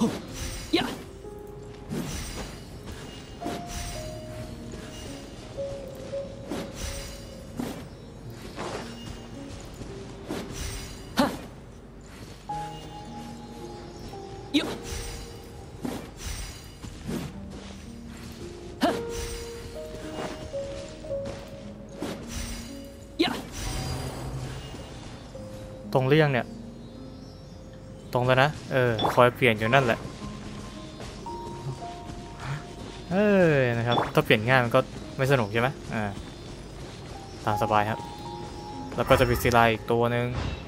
[SPEAKER 1] ตรงเลี่ยงเนี่ยตรงแล้วนะคอยเปลี่ยนอยู่นั่นแหละนะครับถ้าเปลี่ยนง่ายมันก็ไม่สนุกใช่ไหมตามสบายครับแล้วก็จะมีซีไลอีกตัวหนึ่ง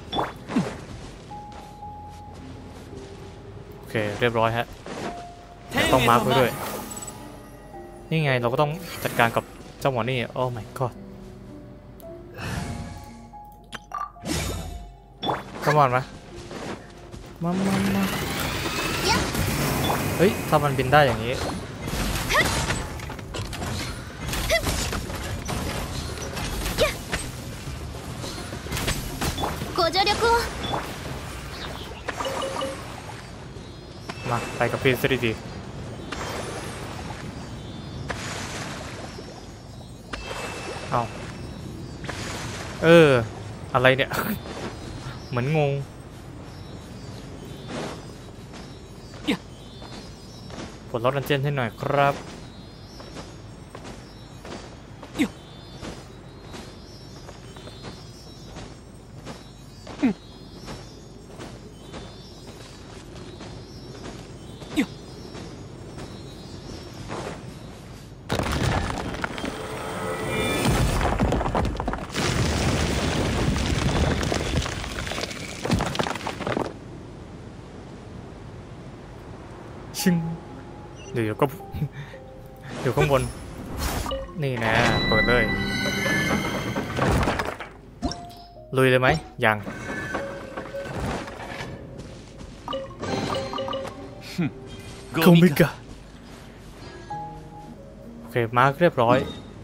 [SPEAKER 1] โอเคเรียบร้อยฮะต้องมาร์คไว้ด้วยนี่ไงเราก็ต้องจัดการกับเจ้าหมอนี่โอ้ my god come on มาเฮ้ยถ้ามันบินได้อย่างนี้มาไปกับพี่สิดีเอาอะไรเนี่ย เหมือนงงปลดล็อกดันเจี้ยนให้หน่อยครับชึ่งเดี๋ยวก็ อยู่ข้างบนนี่นะเปิดเลยลุยเลยไหมยังโคมิกะโอเคมาร์คเรียบร้อย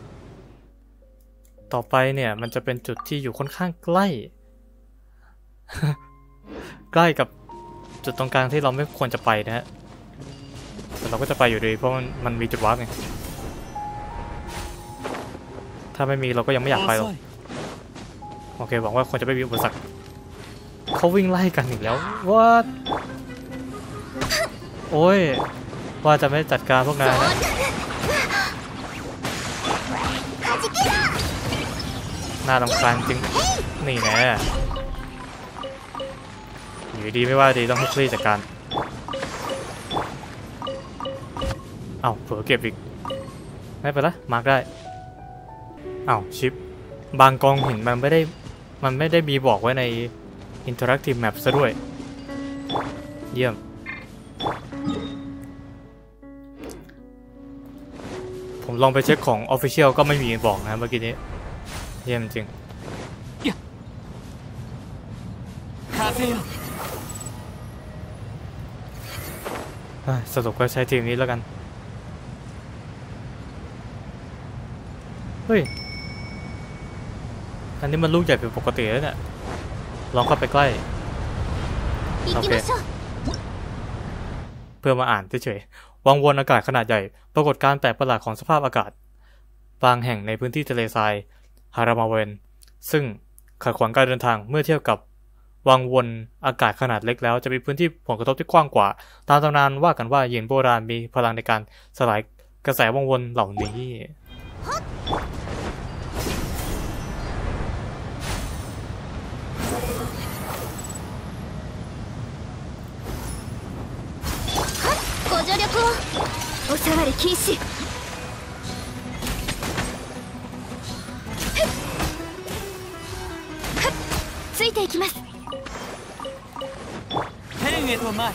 [SPEAKER 1] ต่อไปเนี่ยมันจะเป็นจุดที่อยู่ค่อนข้างใกล้ ใกล้กับจุดตรงกลางที่เราไม่ควรจะไปนะฮะแต่เราก็จะไปอยู่ดีเพราะมันมีจุดวาร์ปไงถ้าไม่มีเราก็ยังไม่อยากไปหรอกโอเคหวังว่าคนจะไม่มีอุปสรรคเขาวิ่งไล่กันอีกแล้วว่าโอ้ยว่าจะไม่จัดการพวกนายนะน่ารำคาญจริงนี่แน่อยู่ดีไม่ว่าดีต้องให้คลี่จัดการเอาเผลอเก็บอีกไม่เป็นไรมาร์กได้เอาชิปบางกองหินมันไม่ได้มีบอกไว้ใน Interactive Map ซะด้วยเยี่ยมผมลองไปเช็คของ Official ก็ไม่มีบอกนะเมื่อกี้นี้เยี่ยมจริงสรุปก็ใช้ทีมนี้แล้วกันเฮ้ยอันนี้มันลูกใหญ่เป็นปกติแล้วเนี่ยลองเข้าไปใกล้โอเคเพื่อมาอ่านเฉยๆวังวนอากาศขนาดใหญ่ปรากฏการณ์แปลกประหลาดของสภาพอากาศบางแห่งในพื้นที่ทะเลทรายฮารามาเวนซึ่งขัดขวางการเดินทางเมื่อเทียบกับวังวนอากาศขนาดเล็กแล้วจะมีพื้นที่ผลกระทบที่กว้างกว่าตามตำนานว่ากันว่าหญิงโบราณมีพลังในการสลายกระแสวังวนเหล่านี้
[SPEAKER 2] ご助力をおさわり禁止ついていきます
[SPEAKER 3] 天へと参る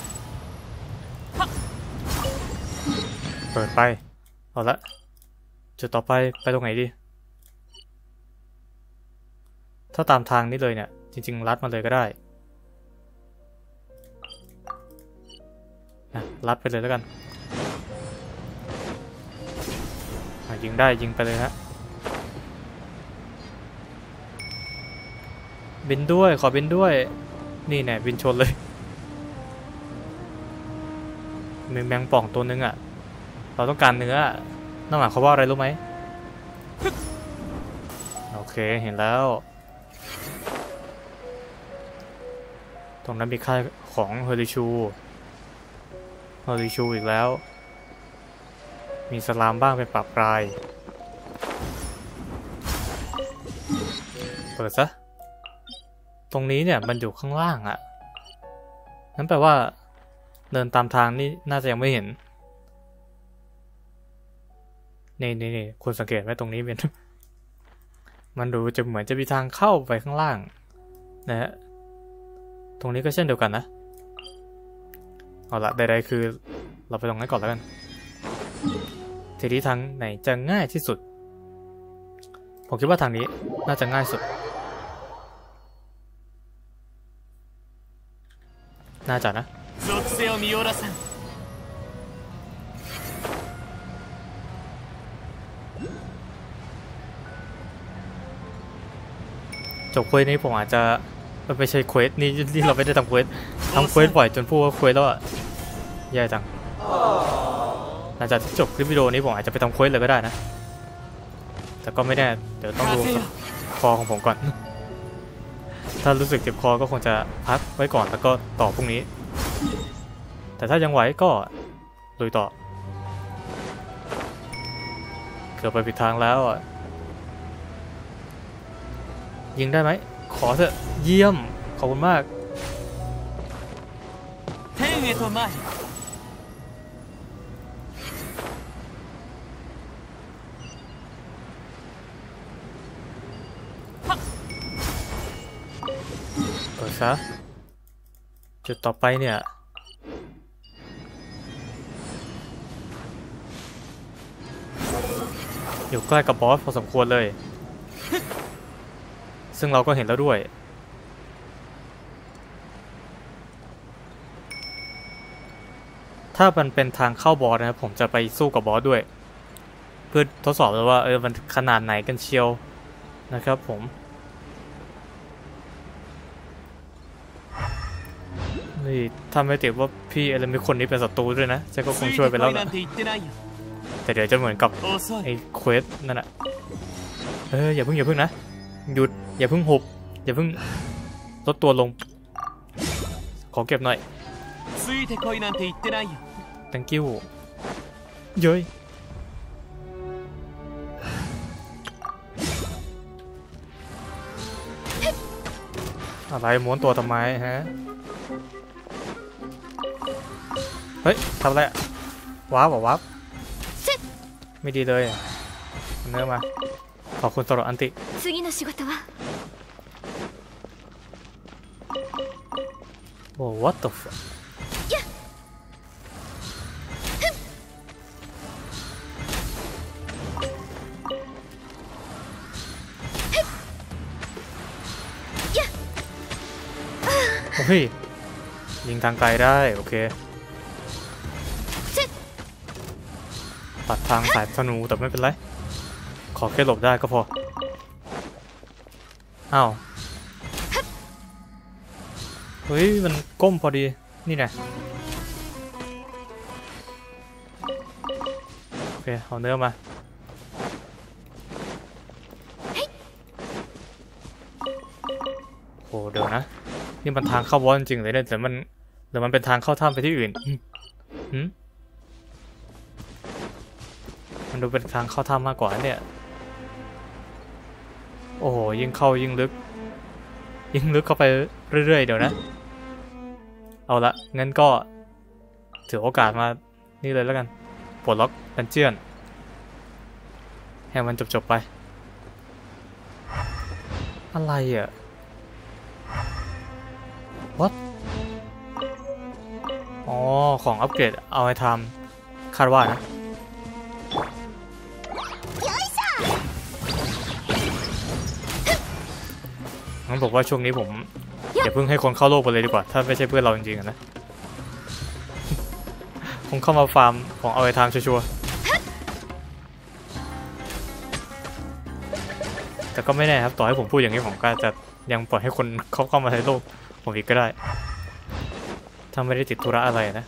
[SPEAKER 1] เปิดไปเอาละจุดต่อไปตรงไหนดีถ้าตามทางนี้เลยเนี่ยจริงๆลัดมาเลยก็ได้นะลัดไปเลยแล้วกันยิงได้ยิงไปเลยฮะบินด้วยขอบินด้วยนี่แน่บินชนเลยมีแมงป่องตัวนึงอ่ะเราต้องการเนื้อนั่นหมายความว่าอะไรรู้ไหมโอเคเห็นแล้วตรงนั้นมีค่ายของเฮอริชูอีกแล้วมีสลามบ้างเป็นปรับปลายเปิดซะตรงนี้เนี่ยมันอยู่ข้างล่างอ่ะนั่นแปลว่าเดินตามทางนี่น่าจะยังไม่เห็นนี่คุณสังเกตไหมตรงนี้เป็น มันดูจะเหมือนจะมีทางเข้าไปข้างล่างนะฮะตรงนี้ก็เช่นเดียวกันนะเอาละใดๆคือเราไปตรงนั้นก่อนแล้วกันทีนี้ทางไหนจะง่ายที่สุดผมคิดว่าทางนี้น่าจะง่ายสุดน่าจะนะจบเควสนี้ผมอาจจะไม่ใช่เควสนี่เราไม่ได้ทำเควสบ่อยจนพูดว่าเควสแล้วอะแย่จังหลังจากจบคลิปวิดีโอนี้ผมอาจจะไปทำเควสเลยก็ได้นะแต่ก็ไม่แน่เดี๋ยวต้องดูคอของผมก่อนถ้ารู้สึกเจ็บคอก็คงจะพักไว้ก่อนแล้วก็ต่อพรุ่งนี้แต่ถ้ายังไหวก็ลุยต่อเกือบไปผิดทางแล้วอ่ะยิงได้ไหมขอเถอะเยี่ยมขอบคุณมากเปิดซะจุดต่อไปเนี่ยอยู่ใกล้กับบอสพอสมควรเลยซึ่งเราก็เห็นแล้วด้วยถ้ามันเป็นทางเข้าบอสนะครับผมจะไปสู้กับบอสด้วยเพื่อทดสอบเลยว่ามันขนาดไหนกันเชียวนะครับผมนี่ถ้าไม่ติดว่าพี่อะไรมีคนนี้เป็นศัตรูด้วยนะฉันก็คงช่วยไปแล้วนะแต่เดี๋ยวจะเหมือนกับไอ้เควสนั่นแหละอย่าเพิ่งนะหยุดอย่าเพิ่งหุบอย่าเพิ่งลดตัวลงขอเก็บหน่อย thank you เย้ยอะไรม้วนตัวทำไมฮะเฮ้ยทำอะไรว้าวไม่ดีเลยเนื้อมาขอบคุณสำหรับอันติโอ้ what the fuck โอ้ยยิงทางไกลได้โอเคตัดทางสายธนูแต่ไม่เป็นไรขอแค่หลบได้ก็พออ้าวเฮ้ยมันก้มพอดีนี่ไงโอเคเอาเนื้อมาโอ้เดี๋ยวนะนี่มันทางเข้าวอลจริงเลยเนี่ยแต่มันเป็นทางเข้าถ้ำไปที่อื่นมันดูเป็นทางเข้าถ้ำมากกว่าเนี่ยโอ้โหยิ่งเข้ายิ่งลึกเข้าไปเรื่อยๆเดี๋ยวนะเอาละงั้นก็ถือโอกาสมานี่เลยแล้วกันปลดล็อกดันเจียนให้มันจบไปอะไรอ่ะ what อ๋อของอัปเกรดเอาไปทำคาดว่านะงั้นบอกว่าช่วงนี้ผมอย่าเพิ่งให้คนเข้าโลกไปเลยดีกว่าถ้าไม่ใช่เพื่อนเราจริงๆนะคงเข้ามาฟาร์มของเอาไปทำชัวร์แต่ก็ไม่แน่ครับต่อให้ผมพูดอย่างนี้ผมก็จะยังปล่อยให้คนเข้ามาในโลกผมอีกก็ได้ถ้าไม่ได้ติดธุระอะไรนะ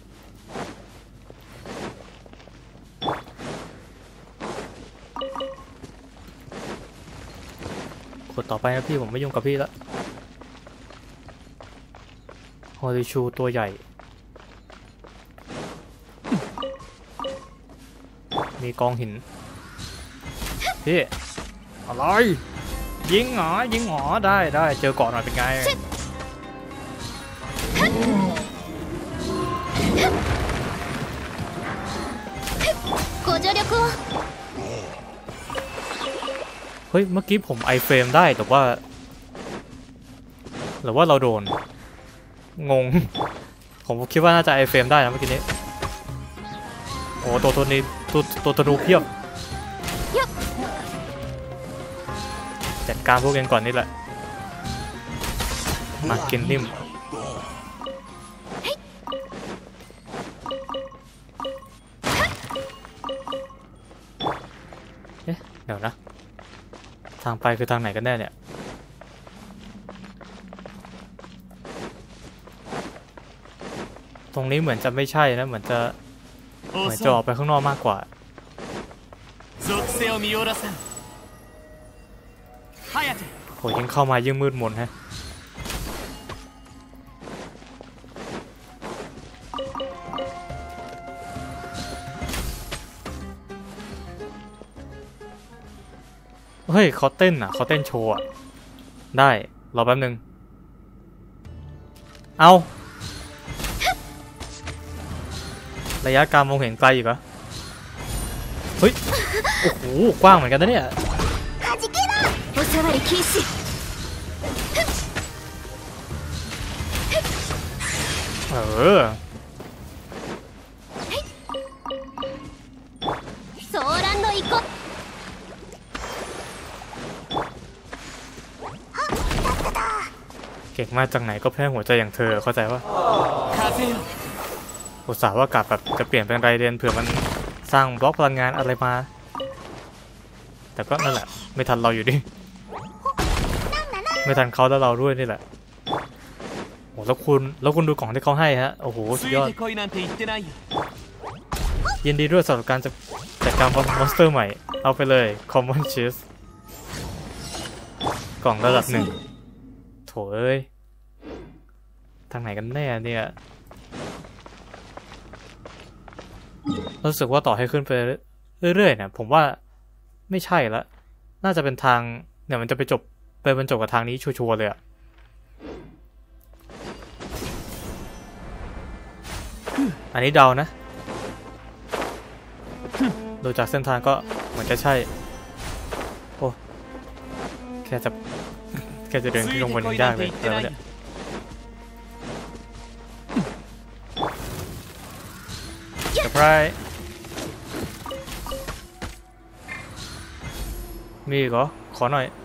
[SPEAKER 1] กดต่อไปนะพี่ผมไม่ยุ่งกับพี่แล้วฮอริชูตัวใหญ่มีกองหินพี่อะไรยิงเหรอได้เจอเกาะหน่อยเป็นไงเฮ้ยเมื่อกี้ผมไอเฟรมได้แต่ว่าหรือว่าเราโดนงงผมคิดว่าน่าจะไอเฟรมได้นะเมื่อกี้นี้โอ้ตัวนี้ตัวธนูเพียบจัดการพวกเองก่อนนี่แหละมากินนิ่มเอ๊ะเดี๋ยวนะทางไปคือทางไหนกันแน่เนี่ยตรงนี้เหมือนจะไม่ใช่นะเหมือนจะออกไปข้างนอกมากกว่าโหยิ่งเข้ามายิ่งมืดมนฮะเฮ้ยเขาเต้นโชว์ได้รอแป๊บนึงเอาระยะการมองเห็นไกลอีกเหรอเฮ้ยโอ้โหกว้างเหมือนกันนะเนี่ยเก่งมากจากไหนก็แพ้หัวใจอย่างเธอเข้าใจว่าอุตส่าห์ว่ากลับแบบจะเปลี่ยนเป็นไรเดนเผื่อมันสร้างบล็อกพลังงานอะไรมาแต่ก็นั่นแหละไม่ทันเราอยู่ดิไม่ทันเขาแล้วเราด้วยนี่แหละโอ้แล้วคุณดูของที่เขาให้ฮะโอ้โหสุดยอดยินดีด้วยสำหรับการจัดการมอนสเตอร์ใหม่เอาไปเลย Common Chest กล่องระดับ1โถเอ้ยทางไหนกันแน่เนี่ยรู้สึกว่าต่อให้ขึ้นไปเรื่อยๆเนี่ยผมว่าไม่ใช่ละน่าจะเป็นทางเนี่ยมันจะไปบรรจบกับทางนี้ชัวร์ๆเลยอะอันนี้เดานะดูจากเส้นทางก็เหมือนจะใช่โอ้แค่จะเดินขึ้นลงบนนี้ยากเลยแล้วเนี่ยเซอร์ไพรส์มีอีกเหรอขอหน่อย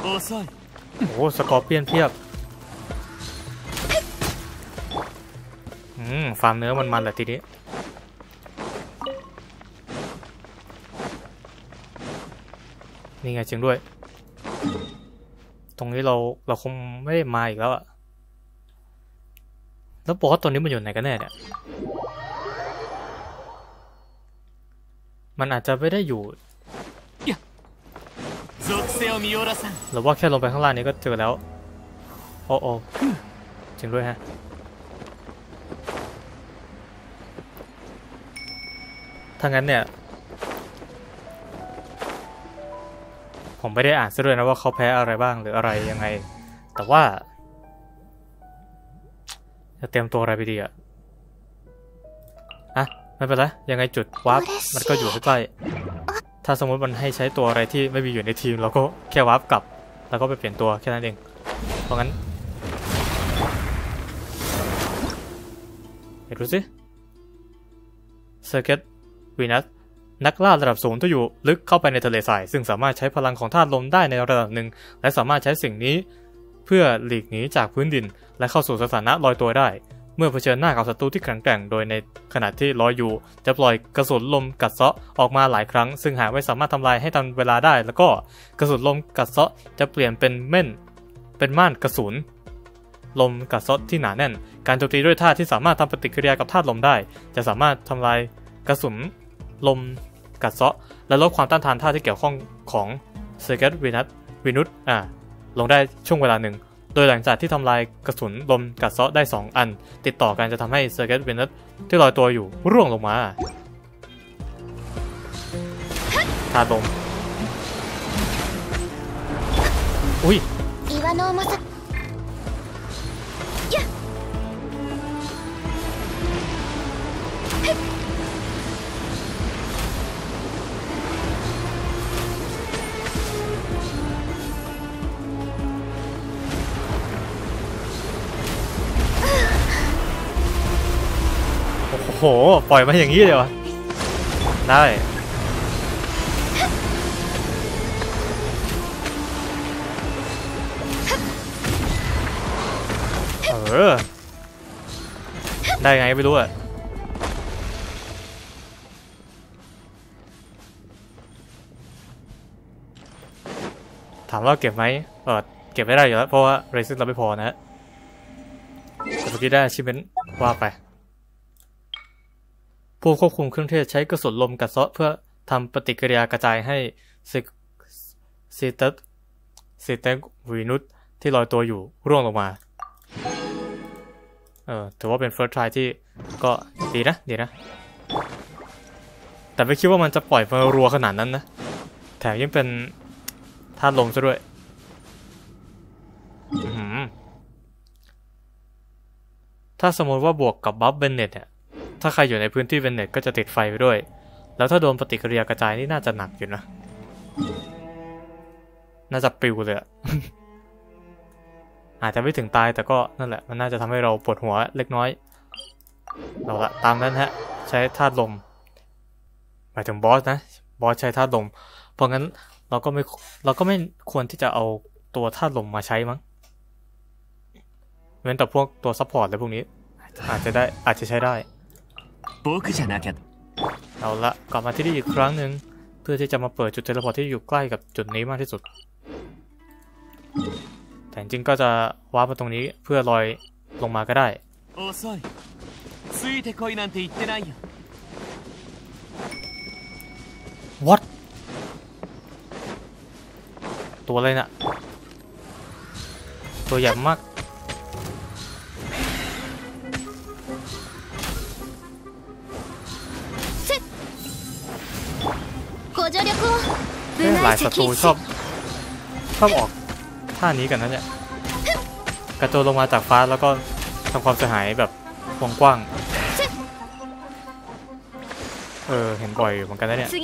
[SPEAKER 3] 遅い
[SPEAKER 1] โอ้โหสกอร์เปียนเพียบฟาร์มเนื้อมันแหละทีนี้นี่ไงจริงด้วย ตรงนี้เราคงไม่ได้มาอีกแล้วอะแล้วบอสตัวนี้มันอยู่ไหนกันแน่เนี่ยมันอาจจะไม่ได้อยู่หรือว่าแค่ลงไปข้างล่างนี้ก็เจอแล้วโอ้จริงด้วยฮะถ้างั้นเนี่ยผมไม่ได้อ่านซะด้วยนะว่าเขาแพ้อะไรบ้างหรืออะไรยังไงแต่ว่าจะเตรียมตัวอะไรไปดีอะไม่เป็นไรยังไงจุดวาร์ปมันก็อยู่ใกล้ๆถ้าสมมติมันให้ใช้ตัวอะไรที่ไม่มีอยู่ในทีมเราก็แค่วาร์ปกลับแล้วก็ไปเปลี่ยนตัวแค่นั้นเองเพราะงั้นเดี๋ยวดูสิเซอร์เกตวีนัสนักล่าระดับสูงที่อยู่ลึกเข้าไปในทะเลทรายซึ่งสามารถใช้พลังของธาตุลมได้ในระดับหนึ่งและสามารถใช้สิ่งนี้เพื่อหลีกหนีจากพื้นดินและเข้าสู่สถานะลอยตัวได้เมื่อเผชิญหน้ากับศัตรูที่แข็งแกร่งโดยในขณะที่ลอยอยู่จะปล่อยกระสุนลมกัดเซาะออกมาหลายครั้งซึ่งหากไม่สามารถทำลายให้ทันเวลาได้แล้วก็กระสุนลมกัดเซาะจะเปลี่ยนเป็นม่านกระสุนลมกัดเซาะที่หนาแน่นการโจมตีด้วยธาตุที่สามารถทำปฏิกิริยากับธาตุลมได้จะสามารถทำลายกระสุนลมกัดเซาะและลดความต้านทานธาตุที่เกี่ยวข้องของเซอร์เกตวีนุสลงได้ช่วงเวลาหนึ่งโดยหลังจากที่ทำลายกระสุนลมกัดเซาะได้2 อันติดต่อกันจะทำให้เซอร์เกตวีนุสที่ลอยตัวอยู่ร่วงลงมาธาตุลมอุ้ยโอ้โหปล่อยมาอย่างนี้เลยวะได้ได้ไงไม่รู้อะถามว่าเก็บไหมเก็บไม่ได้อยู่แล้วเพราะว่าเรซิสเราไม่พอนะฮะแต่เมื่อกี้ได้ชิมเมนว่าไปผู้ควบคุมเครื่องเทศใช้กระสุนลมกัดเซาะเพื่อทำปฏิกิริยากระจายให้ซีเตกวีนุสที่ลอยตัวอยู่ร่วงลงมาถือว่าเป็น first try ที่ก็ดีนะแต่ไม่คิดว่ามันจะปล่อยมารัวขนาดนั้นนะแถมยังเป็นธาตุลมซะด้วยถ้าสมมติว่าบวกกับบัฟเบนเน็ตเนี่ยถ้าใครอยู่ในพื้นที่เบนเน็ตก็จะติดไฟไปด้วยแล้วถ้าโดนปฏิกิริยากระจายนี่น่าจะหนักอยู่นะน่าจะปลิวเลยอาจจะไม่ถึงตายแต่ก็นั่นแหละมันน่าจะทำให้เราปวดหัวเล็กน้อยเราละตามนั้นฮะใช้ธาตุลมหมายถึงบอสนะบอสใช้ธาตุลมเพราะงั้นเราก็ไม่ควรที่จะเอาตัวธาตุลมมาใช้มั้งเว้นแต่พวกตัวซัพพอร์ตอะไรพวกนี้อาจจะใช้ได้เอาละกลับมาที่นี่อีกครั้งหนึ่งเพื่อที่จะมาเปิดจุดเทเลพอร์ตที่อยู่ใกล้กับจุดนี้มากที่สุดแต่จริงๆก็จะวาร์ปมาตรงนี้เพื่อลอยลงมาก็ได้What ตัวอะไรน่ะตัวใหญ่มากหลายศัตรูชอบออกท่านี้กันนะเนี่ยกระโจนลงมาจากฟ้าแล้วก็ทำความเสียหายแบบวงกว้างเห็นบ่อยเหมือนกันนะเนี่ย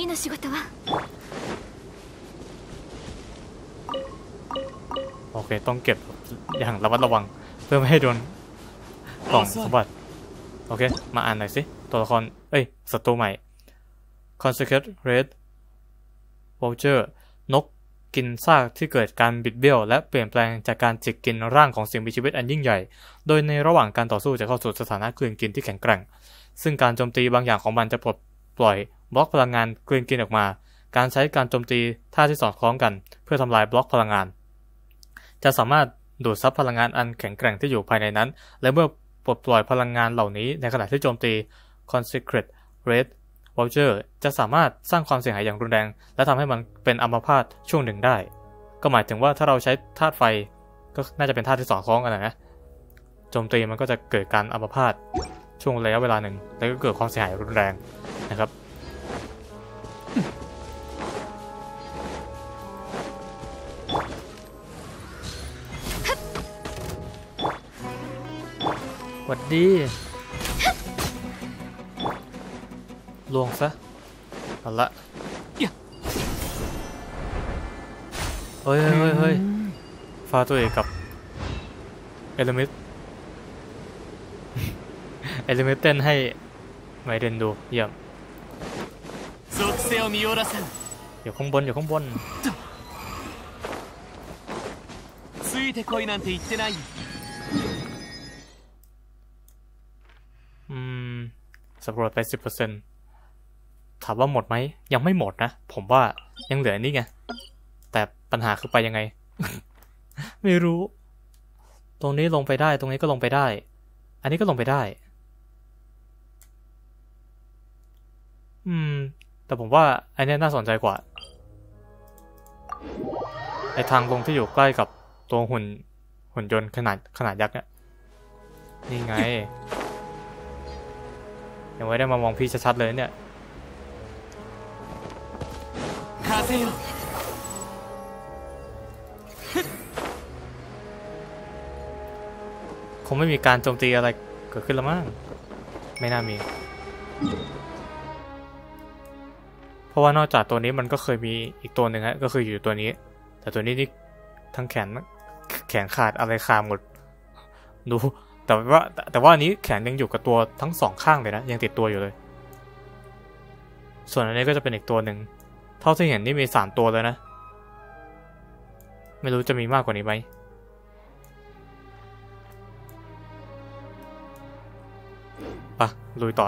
[SPEAKER 1] โอเคต้องเก็บอย่างระมัดระวังเพื่อไม่ให้โดนกล่องสมบัติโอเคมาอ่านหน่อยสิตัวละครศัตรูใหม่ Consecrate Red Vulture นกกินซากที่เกิดการบิดเบี้ยวและเปลี่ยนแปลงจากการจิกกินร่างของสิ่งมีชีวิตอันยิ่งใหญ่โดยในระหว่างการต่อสู้จะเข้าสู่สถานะกลืนกินที่แข็งแกร่งซึ่งการโจมตีบางอย่างของมันจะปลดปล่อยบล็อกพลังงานกลืนกินออกมาการใช้การโจมตีท่าที่สอดคล้องกันเพื่อทำลายบล็อกพลังงานจะสามารถดูดซับพลังงานอันแข็งแกร่งที่อยู่ภายในนั้นและเมื่อปลดปล่อยพลังงานเหล่านี้ในขณะที่โจมตี Consecrate Red Vulture จะสามารถสร้างความเสียหายอย่างรุนแรงและทำให้มันเป็นอัมพาตช่วงหนึ่งได้ก็หมายถึงว่าถ้าเราใช้ธาตุไฟก็น่าจะเป็นธาตุที่สอดคล้องกันนะโจมตีมันก็จะเกิดการอัมพาตช่วงระยะเวลาหนึ่งแล้วก็เกิดความเสียหายรุนแรงนะครับหวัดดีลวงซะเอาละเฮ้ยฟาตัวเอกกับเอลิมิตเต้นให้ไมเดนดูเยี่ยมอยู่ข้างบน
[SPEAKER 3] ついてこいなんて言ってない
[SPEAKER 1] สำรวจไป 10% ถามว่าหมดไหมยังไม่หมดนะผมว่ายังเหลือนี่ไงแต่ปัญหาคือไปยังไง ไม่รู้ตรงนี้ลงไปได้ตรงนี้ก็ลงไปได้อันนี้ก็ลงไปได้แต่ผมว่าอันนี้น่าสนใจกว่าไอทางลงที่อยู่ใกล้กับตัวหุ่นยนต์ขนาดยักษ์เนี่ยนี่ไงยังไม่ได้มามองพี่ชัดๆเลยเนี่ยคงไม่มีการโจมตีอะไรเกิดขึ้นแล้วมั้งไม่น่ามีเพราะว่านอกจากตัวนี้มันก็เคยมีอีกตัวหนึ่งฮะก็คืออยู่ตัวนี้แต่ตัวนี้นี่ทั้งแขนขาดอะไรขาดหมดดูแต่ว่าอันนี้แขนยังอยู่กับตัวทั้งสองข้างเลยนะยังติดตัวอยู่เลยส่วนอันนี้ก็จะเป็นอีกตัวหนึ่งเท่าที่เห็นนี่มี3ตัวเลยนะไม่รู้จะมีมากกว่านี้ไหมไปลุยต่อ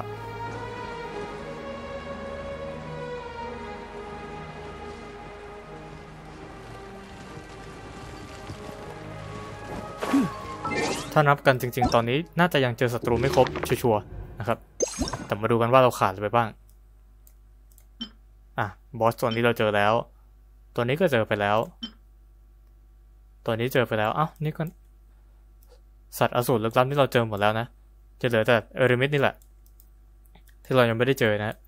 [SPEAKER 1] ถ้านับกันจริงๆตอนนี้น่าจะยังเจอศัตรูไม่ครบชัวร์ๆนะครับแต่มาดูกันว่าเราขาดอะไรไปบ้างบอสตัวนี้เราเจอแล้วตัวนี้ก็เจอไปแล้วตัวนี้เจอไปแล้วนี่ก็สัตว์อสูรลึกลับที่เราเจอหมดแล้วนะจะเหลือแต่เอริมิตนี่แหละที่เรายังไม่ได้เจอนะ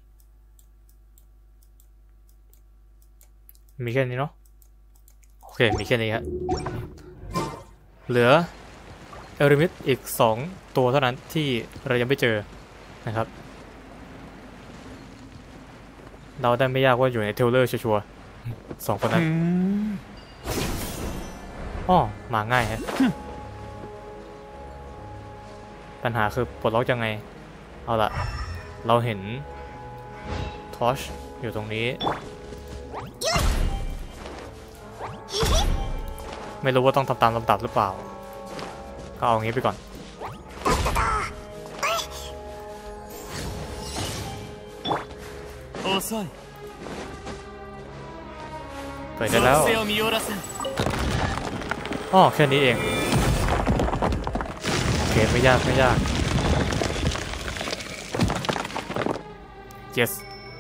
[SPEAKER 1] มีแค่นี้เนาะโอเคมีแค่นี้ครับเหลือเอริมิตอีก2ตัวเท่านั้นที่เรายังไม่เจอนะครับเราได้ไม่ยากว่าอยู่ในเทรลเลอร์ชัวร์ๆ2คนนั้นมาง่ายฮะปัญหาคือปลดล็อกยังไงเอาล่ะเราเห็นทอชอยู่ตรงนี้ไม่รู้ว่าต้องทำตามลำดับหรือเปล่าก็เอางี้ไปก่อนเปิดได้แล้วแค่นี้เองโอเคไม่ยากyes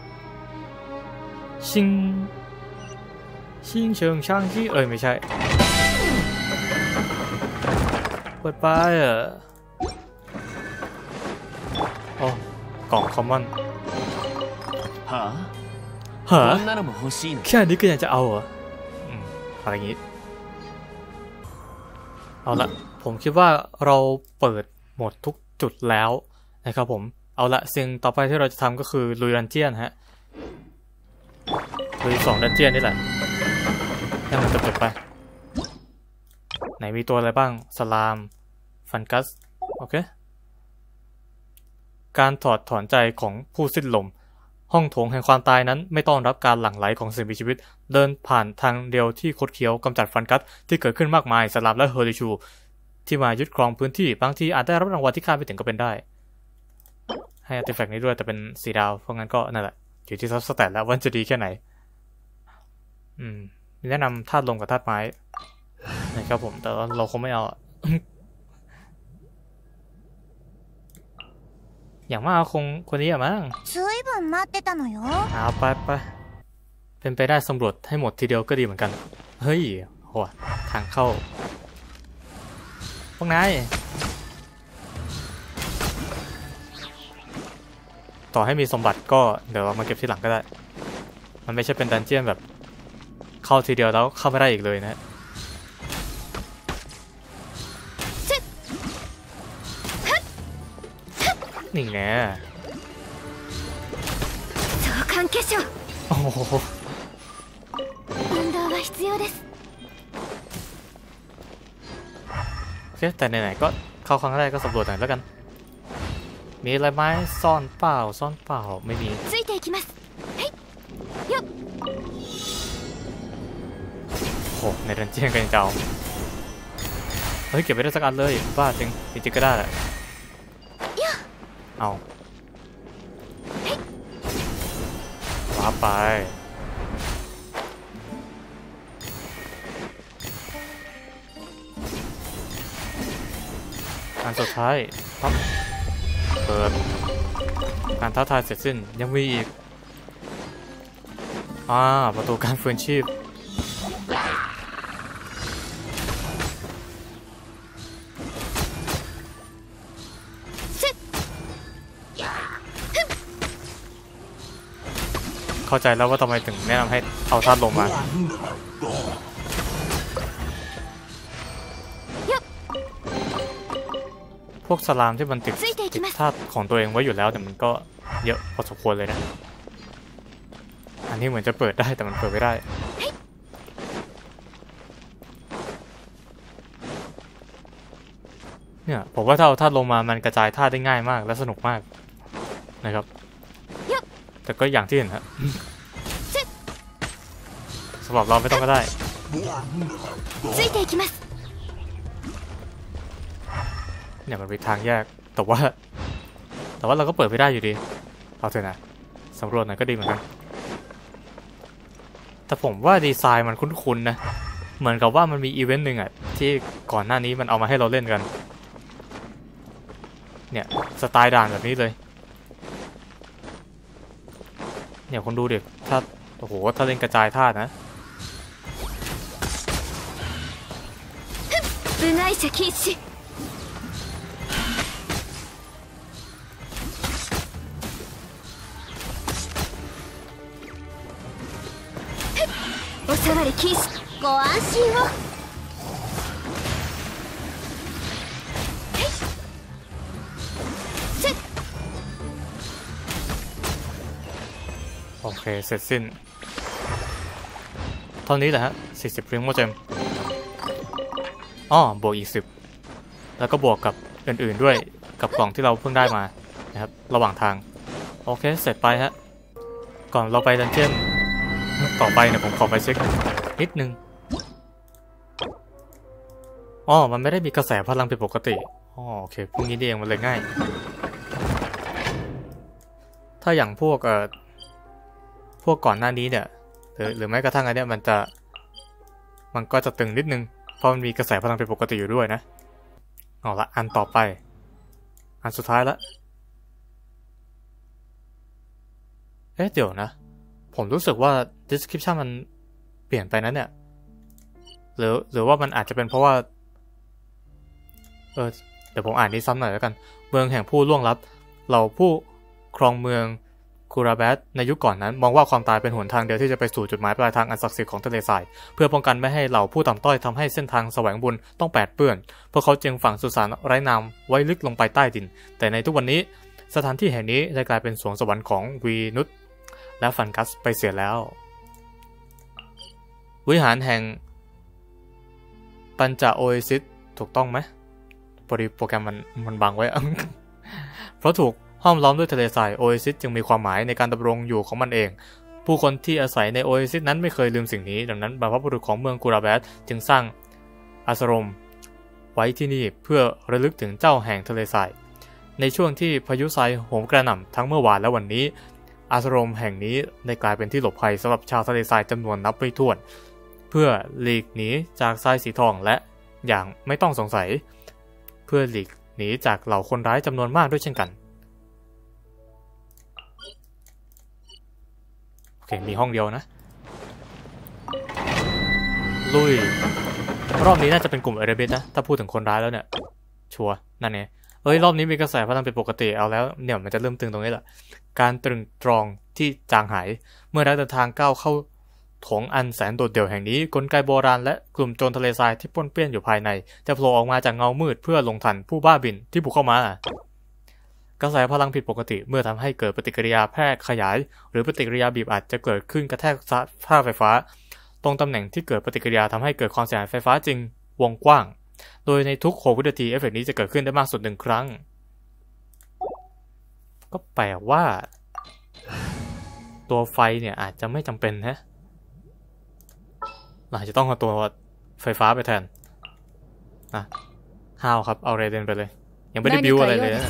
[SPEAKER 1] ชิงเชิงช่างที่ไม่ใช่เปิดไปกล่องคอมมอนแค่นี้ก็ยังจะเอาเหรออะไรอย่างงี้เอาละผมคิดว่าเราเปิดหมดทุกจุดแล้วนะครับผมเอาละสิ่งต่อไปที่เราจะทำก็คือลุยดันเจียนฮะลุย2ดันเจียนนี่แหละให้มันจบไปไหนมีตัวอะไรบ้างสลามฟันกัสโอเคการถอดถอนใจของผู้สิ้นลมห้องโถงแห่งความตายนั้นไม่ต้อนรับการหลั่งไหลของสิ่งมีชีวิตเดินผ่านทางเดียวที่คดเคี้ยวกำจัดฟันกัสที่เกิดขึ้นมากมายสลับและเฮอริชูที่มายึดครองพื้นที่บางทีอาจได้รับรางวัลที่คาดไม่ถึงก็เป็นได้ให้อาร์ติแฟกต์นี้ด้วยแต่เป็น4 ดาวเพราะงั้นก็นั่นแหละอยู่ที่ซับสแตทแล้วว่าจะดีแค่ไหนแนะนำธาตุลมกับธาตุไม้นะครับผมแต่เราคงไม่เอา อย่างมากคงคนนี้อะมั้งเอาไปเป็นไปได้สำรวจให้หมดทีเดียวก็ดีเหมือนกันเฮ้ยโหทางเข้าพวกนายต่อให้มีสมบัติก็เดี๋ยวเรามาเก็บทีหลังก็ได้มันไม่ใช่เป็นดันเจี้ยนแบบเข้าทีเดียวแล้วเข้าไม่ได้อีกเลยนะนี่ไงโอ้โหโอเคแต่ไหนๆก็เข้าครั้งแรกก็สำรวจหน่อยแล้วกันมีอะไรไหมซ่อนเปล่าไม่มีโอ้ในดันเจี้ยนกันเจ้าเฮ้ยเก็บไปได้สักอันเลยบ้าจริงก็ได้แหละเอาว้าไปอันสุดท้ายปั๊บเปิดการท้าทายเสร็จสิ้นยังมีอีกประตูการฟื้นชีพเข้าใจแล้วว่าทำไมถึงแนะนำให้เอาธาตุลมมาพวกสลามที่มันติดธาตุของตัวเองไว้อยู่แล้วแต่มันก็เยอะพอสมควรเลยนะอันนี้เหมือนจะเปิดได้แต่มันเปิดไม่ได้เนี่ยผมว่าถ้าเอาธาตุลมมามันกระจายธาตุได้ง่ายมากและสนุกมากนะครับแต่ก็อย่างที่เห็นฮะสำหรับเราไม่ต้องก็ได้เนี่ยมันเป็นทางแยกแต่ว่าเราก็เปิดไม่ได้อยู่ดีเอาเถอะนะสำรวจหน่อยก็ดีเหมือนกันแต่ผมว่าดีไซน์มันคุ้นๆนะเหมือนกับว่ามันมีอีเวนต์หนึ่งอะที่ก่อนหน้านี้มันเอามาให้เราเล่นกันเนี่ยสไตล์ด่านแบบนี้เลยเนี่ยคุณดูดิถ้าโอ้โหถ้าเล่นกระจายธาตุนะ
[SPEAKER 2] ご安心を
[SPEAKER 1] โอเคเสร็จสิ้นเท่านี้แหละฮะ40พริ้งโมเจมบวกอีก10แล้วก็บวกกับอื่นๆด้วยกับกล่องที่เราเพิ่งได้มานะครับระหว่างทางโอเคเสร็จไปฮะก่อนเราไปดันเจี้ยนต่อไปเนี่ยผมขอไปเช็คนิดนึงมันไม่ได้มีกระแสพลังเป็นปกติโอเคพวกนี้เองมันเลยง่ายถ้าอย่างพวกก่อนหน้านี้เนี่ยหรือแม้กระทั่งอันเนี้ยมันก็จะตึงนิดนึงเพราะมันมีกระแสพลังเป็นปกติอยู่ด้วยนะเอาละอันต่อไปอันสุดท้ายละเดี๋ยวนะผมรู้สึกว่า description มันเปลี่ยนไปนะเนี่ยหรือว่ามันอาจจะเป็นเพราะว่าเดี๋ยวผมอ่านนี้ซ้ำหน่อยแล้วกันเมืองแห่งผู้ล่วงลับเราผู้ครองเมืองคูราแบทในยุคก่อนนั้นมองว่าความตายเป็นหนทางเดียวที่จะไปสู่จุดหมายปลายทางอันศักดิ์สิทธิ์ของทะเลทรายเพื่อป้องกันไม่ให้เหล่าผู้ต่ำต้อยทำให้เส้นทางแสวงบุญต้องแปดเปื้อนพวกเขาจึงฝังสุสานไร้นามไว้ลึกลงไปใต้ดินแต่ในทุกวันนี้สถานที่แห่งนี้ได้กลายเป็นสวงสวรรค์ของวีนุสและฟันกัสไปเสียแล้ววิหารแห่งปัญจโอเอซิสถูกต้องไหมพอดีโปรแกรมมันบังไว้ เพราะถูกห้อมล้อมด้วยทะเลทรายโอเอซิสจึงมีความหมายในการดำรงอยู่ของมันเองผู้คนที่อาศัยในโอเอซิสนั้นไม่เคยลืมสิ่งนี้ดังนั้นบรรพบุรุษของเมืองกูราแบสจึงสร้างอาสรมไว้ที่นี่เพื่อระลึกถึงเจ้าแห่งทะเลทรายในช่วงที่พายุทรายโหมกระหน่ำทั้งเมื่อวานและวันนี้อาสรมแห่งนี้ได้กลายเป็นที่หลบภัยสำหรับชาวทะเลทรายจำนวนนับไม่ถ้วนเพื่อหลีกหนีจากทรายสีทองและอย่างไม่ต้องสงสัยเพื่อหลีกหนีจากเหล่าคนร้ายจำนวนมากด้วยเช่นกันโอเคมีห้องเดียวนะลุยรอบนี้น่าจะเป็นกลุ่มเอเรเบสนะถ้าพูดถึงคนร้ายแล้วเนี่ยชัวร์นั่นไงรอบนี้มีกระแสพลังเป็นปกติเอาแล้วเนี่ยมันจะเริ่มตึงตรงนี้แหละการตรึงตรองที่จางหายเมื่อนักเดินทางก้าวเข้าโถงอันแสนโดดเดี่ยวแห่งนี้กลไกโบราณและกลุ่มโจรทะเลทรายที่ป้วนเปี้ยนอยู่ภายในจะโผล่ออกมาจากเงามืดเพื่อลงทันผู้บ้าบินที่บุกเข้ามากระแสพลังผิดปกติเมื่อทำให้เกิดปฏิกิริยาแพร่ขยายหรือปฏิกิริยาบีบอัดจะเกิดขึ้นกระแทกท่าไฟฟ้าตรงตำแหน่งที่เกิดปฏิกิริยาทำให้เกิดความเสียหายไฟฟ้าจริงวงกว้างโดยในทุก6วินาทีเอฟเฟกต์นี้จะเกิดขึ้นได้มากสุด1ครั้งก็แปลว่าตัวไฟเนี่ยอาจจะไม่จำเป็นฮะอาจจะต้องเอาตัวไฟฟ้าไปแทนฮาวครับเอาเรเดนไปเลยยังไม่ได้บิวอะไรเลยนะ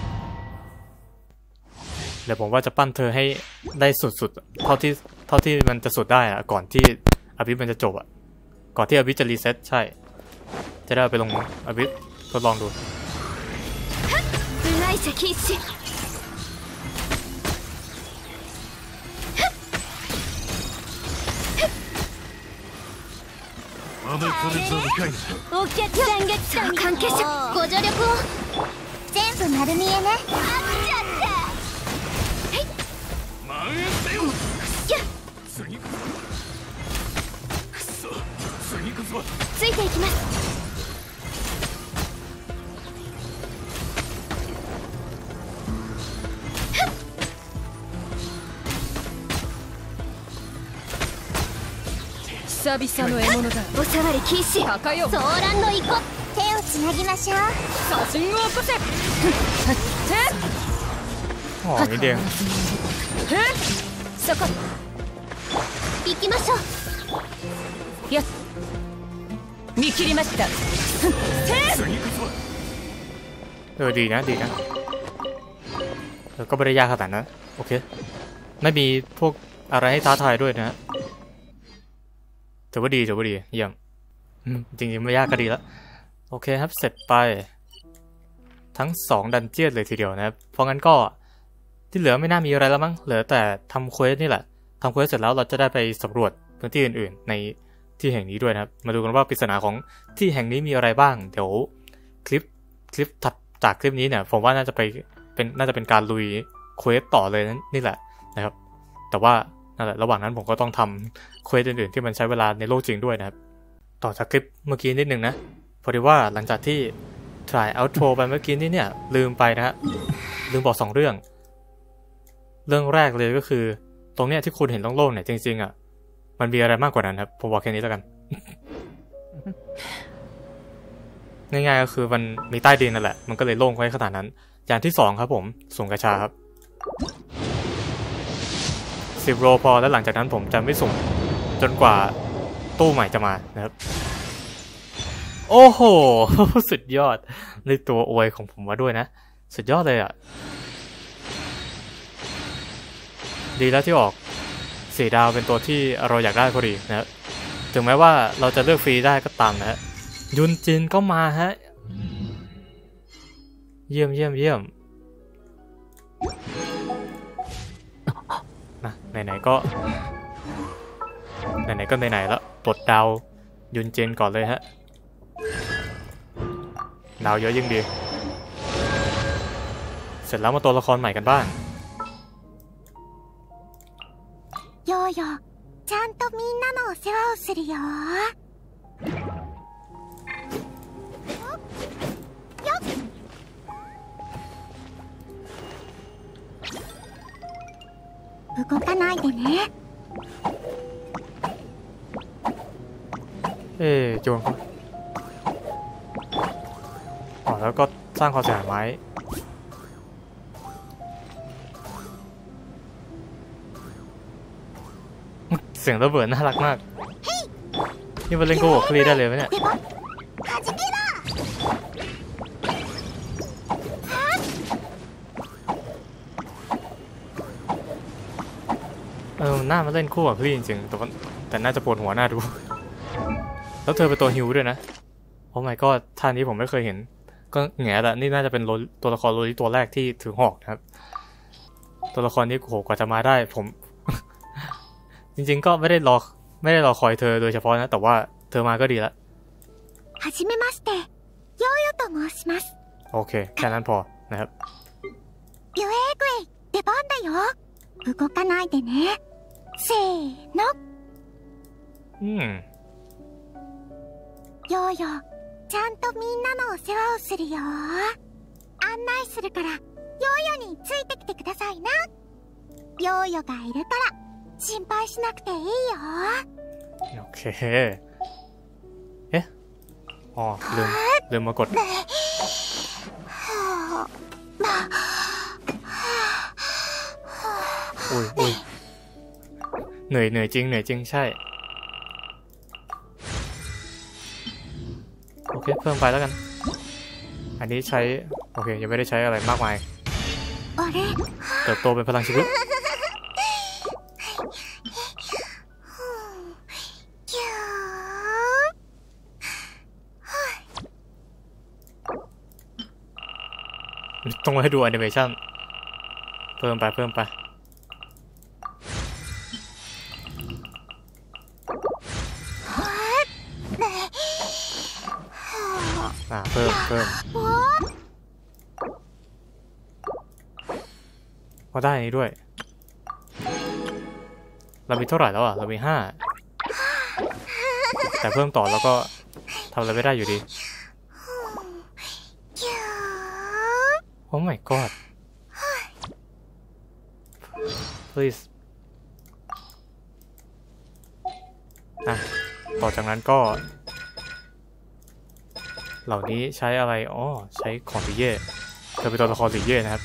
[SPEAKER 1] เดี๋ยวผมว่าจะปั้นเธอให้ได้สุดๆเท่าที่มันจะสุดได้อะก่อนที่อบิสมันจะจบอะก่อนที่อบิสจะรีเซ็ตใช่จะได้ไปลงอบิสทดลองดู
[SPEAKER 2] お客さんが関係者ご助力を全部丸見えねあっちゃってはいついていきます久々の獲物だおさわり禁止高よ騒乱の遺骨手をつなぎましょう写真を起こせ
[SPEAKER 1] อ๋อนี่เดียว
[SPEAKER 2] そこ行きましょうやっ見切りました
[SPEAKER 1] ดีนะก็ไม่ได้ยากขนาดนั้นโอเคไม่มีพวกอะไรให้ท้าทายด้วยนะถือว่าดีเยี่ยมจริงๆไม่ยากก็ดีแล้วโอเคครับเสร็จไปทั้ง2ดันเจี้ยนเลยทีเดียวนะครับเพราะงั้นก็ที่เหลือไม่น่ามีอะไรแล้วมั้งเหลือแต่ทำเควสนี่แหละทำเควสเสร็จแล้วเราจะได้ไปสำรวจพื้นที่อื่นๆในที่แห่งนี้ด้วยนะครับมาดูกันว่าปริศนาของที่แห่งนี้มีอะไรบ้างเดี๋ยวคลิปถัดจากคลิปนี้เนี่ยผมว่าน่าจะเป็นการลุยเควสต่อเลยนี่แหละนะครับแต่ว่านั่นแหละระหว่างนั้นผมก็ต้องทำเควสอื่นๆที่มันใช้เวลาในโลกจริงด้วยนะครับต่อจากคลิปเมื่อกี้นิดนึงนะพอดีว่าหลังจากที่ try outro ไปเมื่อกี้นี้เนี่ยลืมไปนะฮะลืมบอก2เรื่องแรกเลยก็คือตรงเนี้ยที่คุณเห็นโล่งๆเนี่ยจริงๆอ่ะมันมีอะไรมากกว่านั้นครับผมบอกแค่นี้แล้วกัน ง่ายๆก็คือมันมีใต้ดินนั่นแหละมันก็เลยโล่งไว้ขนาดนั้นอย่างที่2ครับผมสุ่มกระชาครับ10 โรพอแล้วหลังจากนั้นผมจะไม่สุ่มจนกว่าตู้ใหม่จะมานะครับโอ้โห สุดยอดในตัวอวยของผมมาด้วยนะสุดยอดเลยอ่ะดีแล้วที่ออก4 ดาวเป็นตัวที่เราอยากได้พอดีนะครับถึงแม้ว่าเราจะเลือกฟรีได้ก็ตามนะฮะยุนจินก็มาฮะเยี่ยมนะไหนๆก็ไหนแล้วปลดดาวยุนจินก่อนเลยฮะดาวเยอะยิ่งดีเสร็จแล้วมาตัวละครใหม่กันบ้าง
[SPEAKER 2] ヨーヨーちゃんとみんなのお世話をするよ動かないでね
[SPEAKER 1] โจรแล้วก็สร้างความเสียหายไหมเสียงระเบิดน่ารักมากนี่มาเล่นกูบอกคลีได้เลยไหมเนี่ยหน้ามาเล่นคู่กับพี่จริงๆแต่น่าจะปวดหัวหน้าดูแล้วเธอเป็นตัวฮิวด้วยนะโอ้ my god ท่านี้ผมไม่เคยเห็นก็แง่ละนี่น่าจะเป็นตัวละครโรลิตัวแรกที่ถือหอกนะครับตัวละครนี้โหกว่าจะมาได้ผม จริงๆก็ไม่ได้รอคอยเธอโดยเฉพาะนะแต่ว่าเธอมาก็ดีละ
[SPEAKER 2] はじめましてヨーヨと申します
[SPEAKER 1] โอเคแค่นั้นพอนะครับ
[SPEAKER 2] ユエーグエイ出番だよ動かないでねせーのヨーヨちゃんとみんなのお世話をするよ案内するからヨーヨについてきてくださいなヨーヨがいるから心配しなくていいよ
[SPEAKER 1] โอเคเอ๊ะอ๋อลืมมากดอุ้ยเหนื่อยจริงใช่โอเคเพิ่มไปแล้วกันอันนี้ใช้โอเคยังไม่ได้ใช้อะไรมากมายเติบโตเป็นพลังชีวิตต้องให้ดูแอนิเมชั่นเพิ่มไปเพิ่มก็ได้นี้ด้วยเรามีเท่าไหร่แล้วอ่ะเรามี5แต่เพิ่มต่อแล้วก็ทำอะไรไม่ได้อยู่ดีโอ้ my god please ต่อจากนั้นก็เหล่านี้ใช้อะไรใช้ของลิเย่เธอเป็นตัวละครลิเย่นะครับ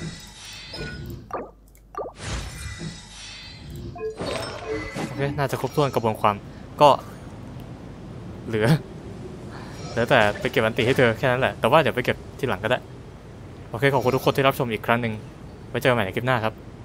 [SPEAKER 1] โอเคน่าจะครบถ้วนกระบวนความก็เหลือแต่ไปเก็บอันติให้เธอแค่นั้นแหละแต่ว่าเดี๋ยวไปเก็บทีหลังก็ได้โอเคขอบคุณทุกคนที่รับชมอีกครั้งหนึ่งไว้เจอกันใหม่ในคลิปหน้าครับ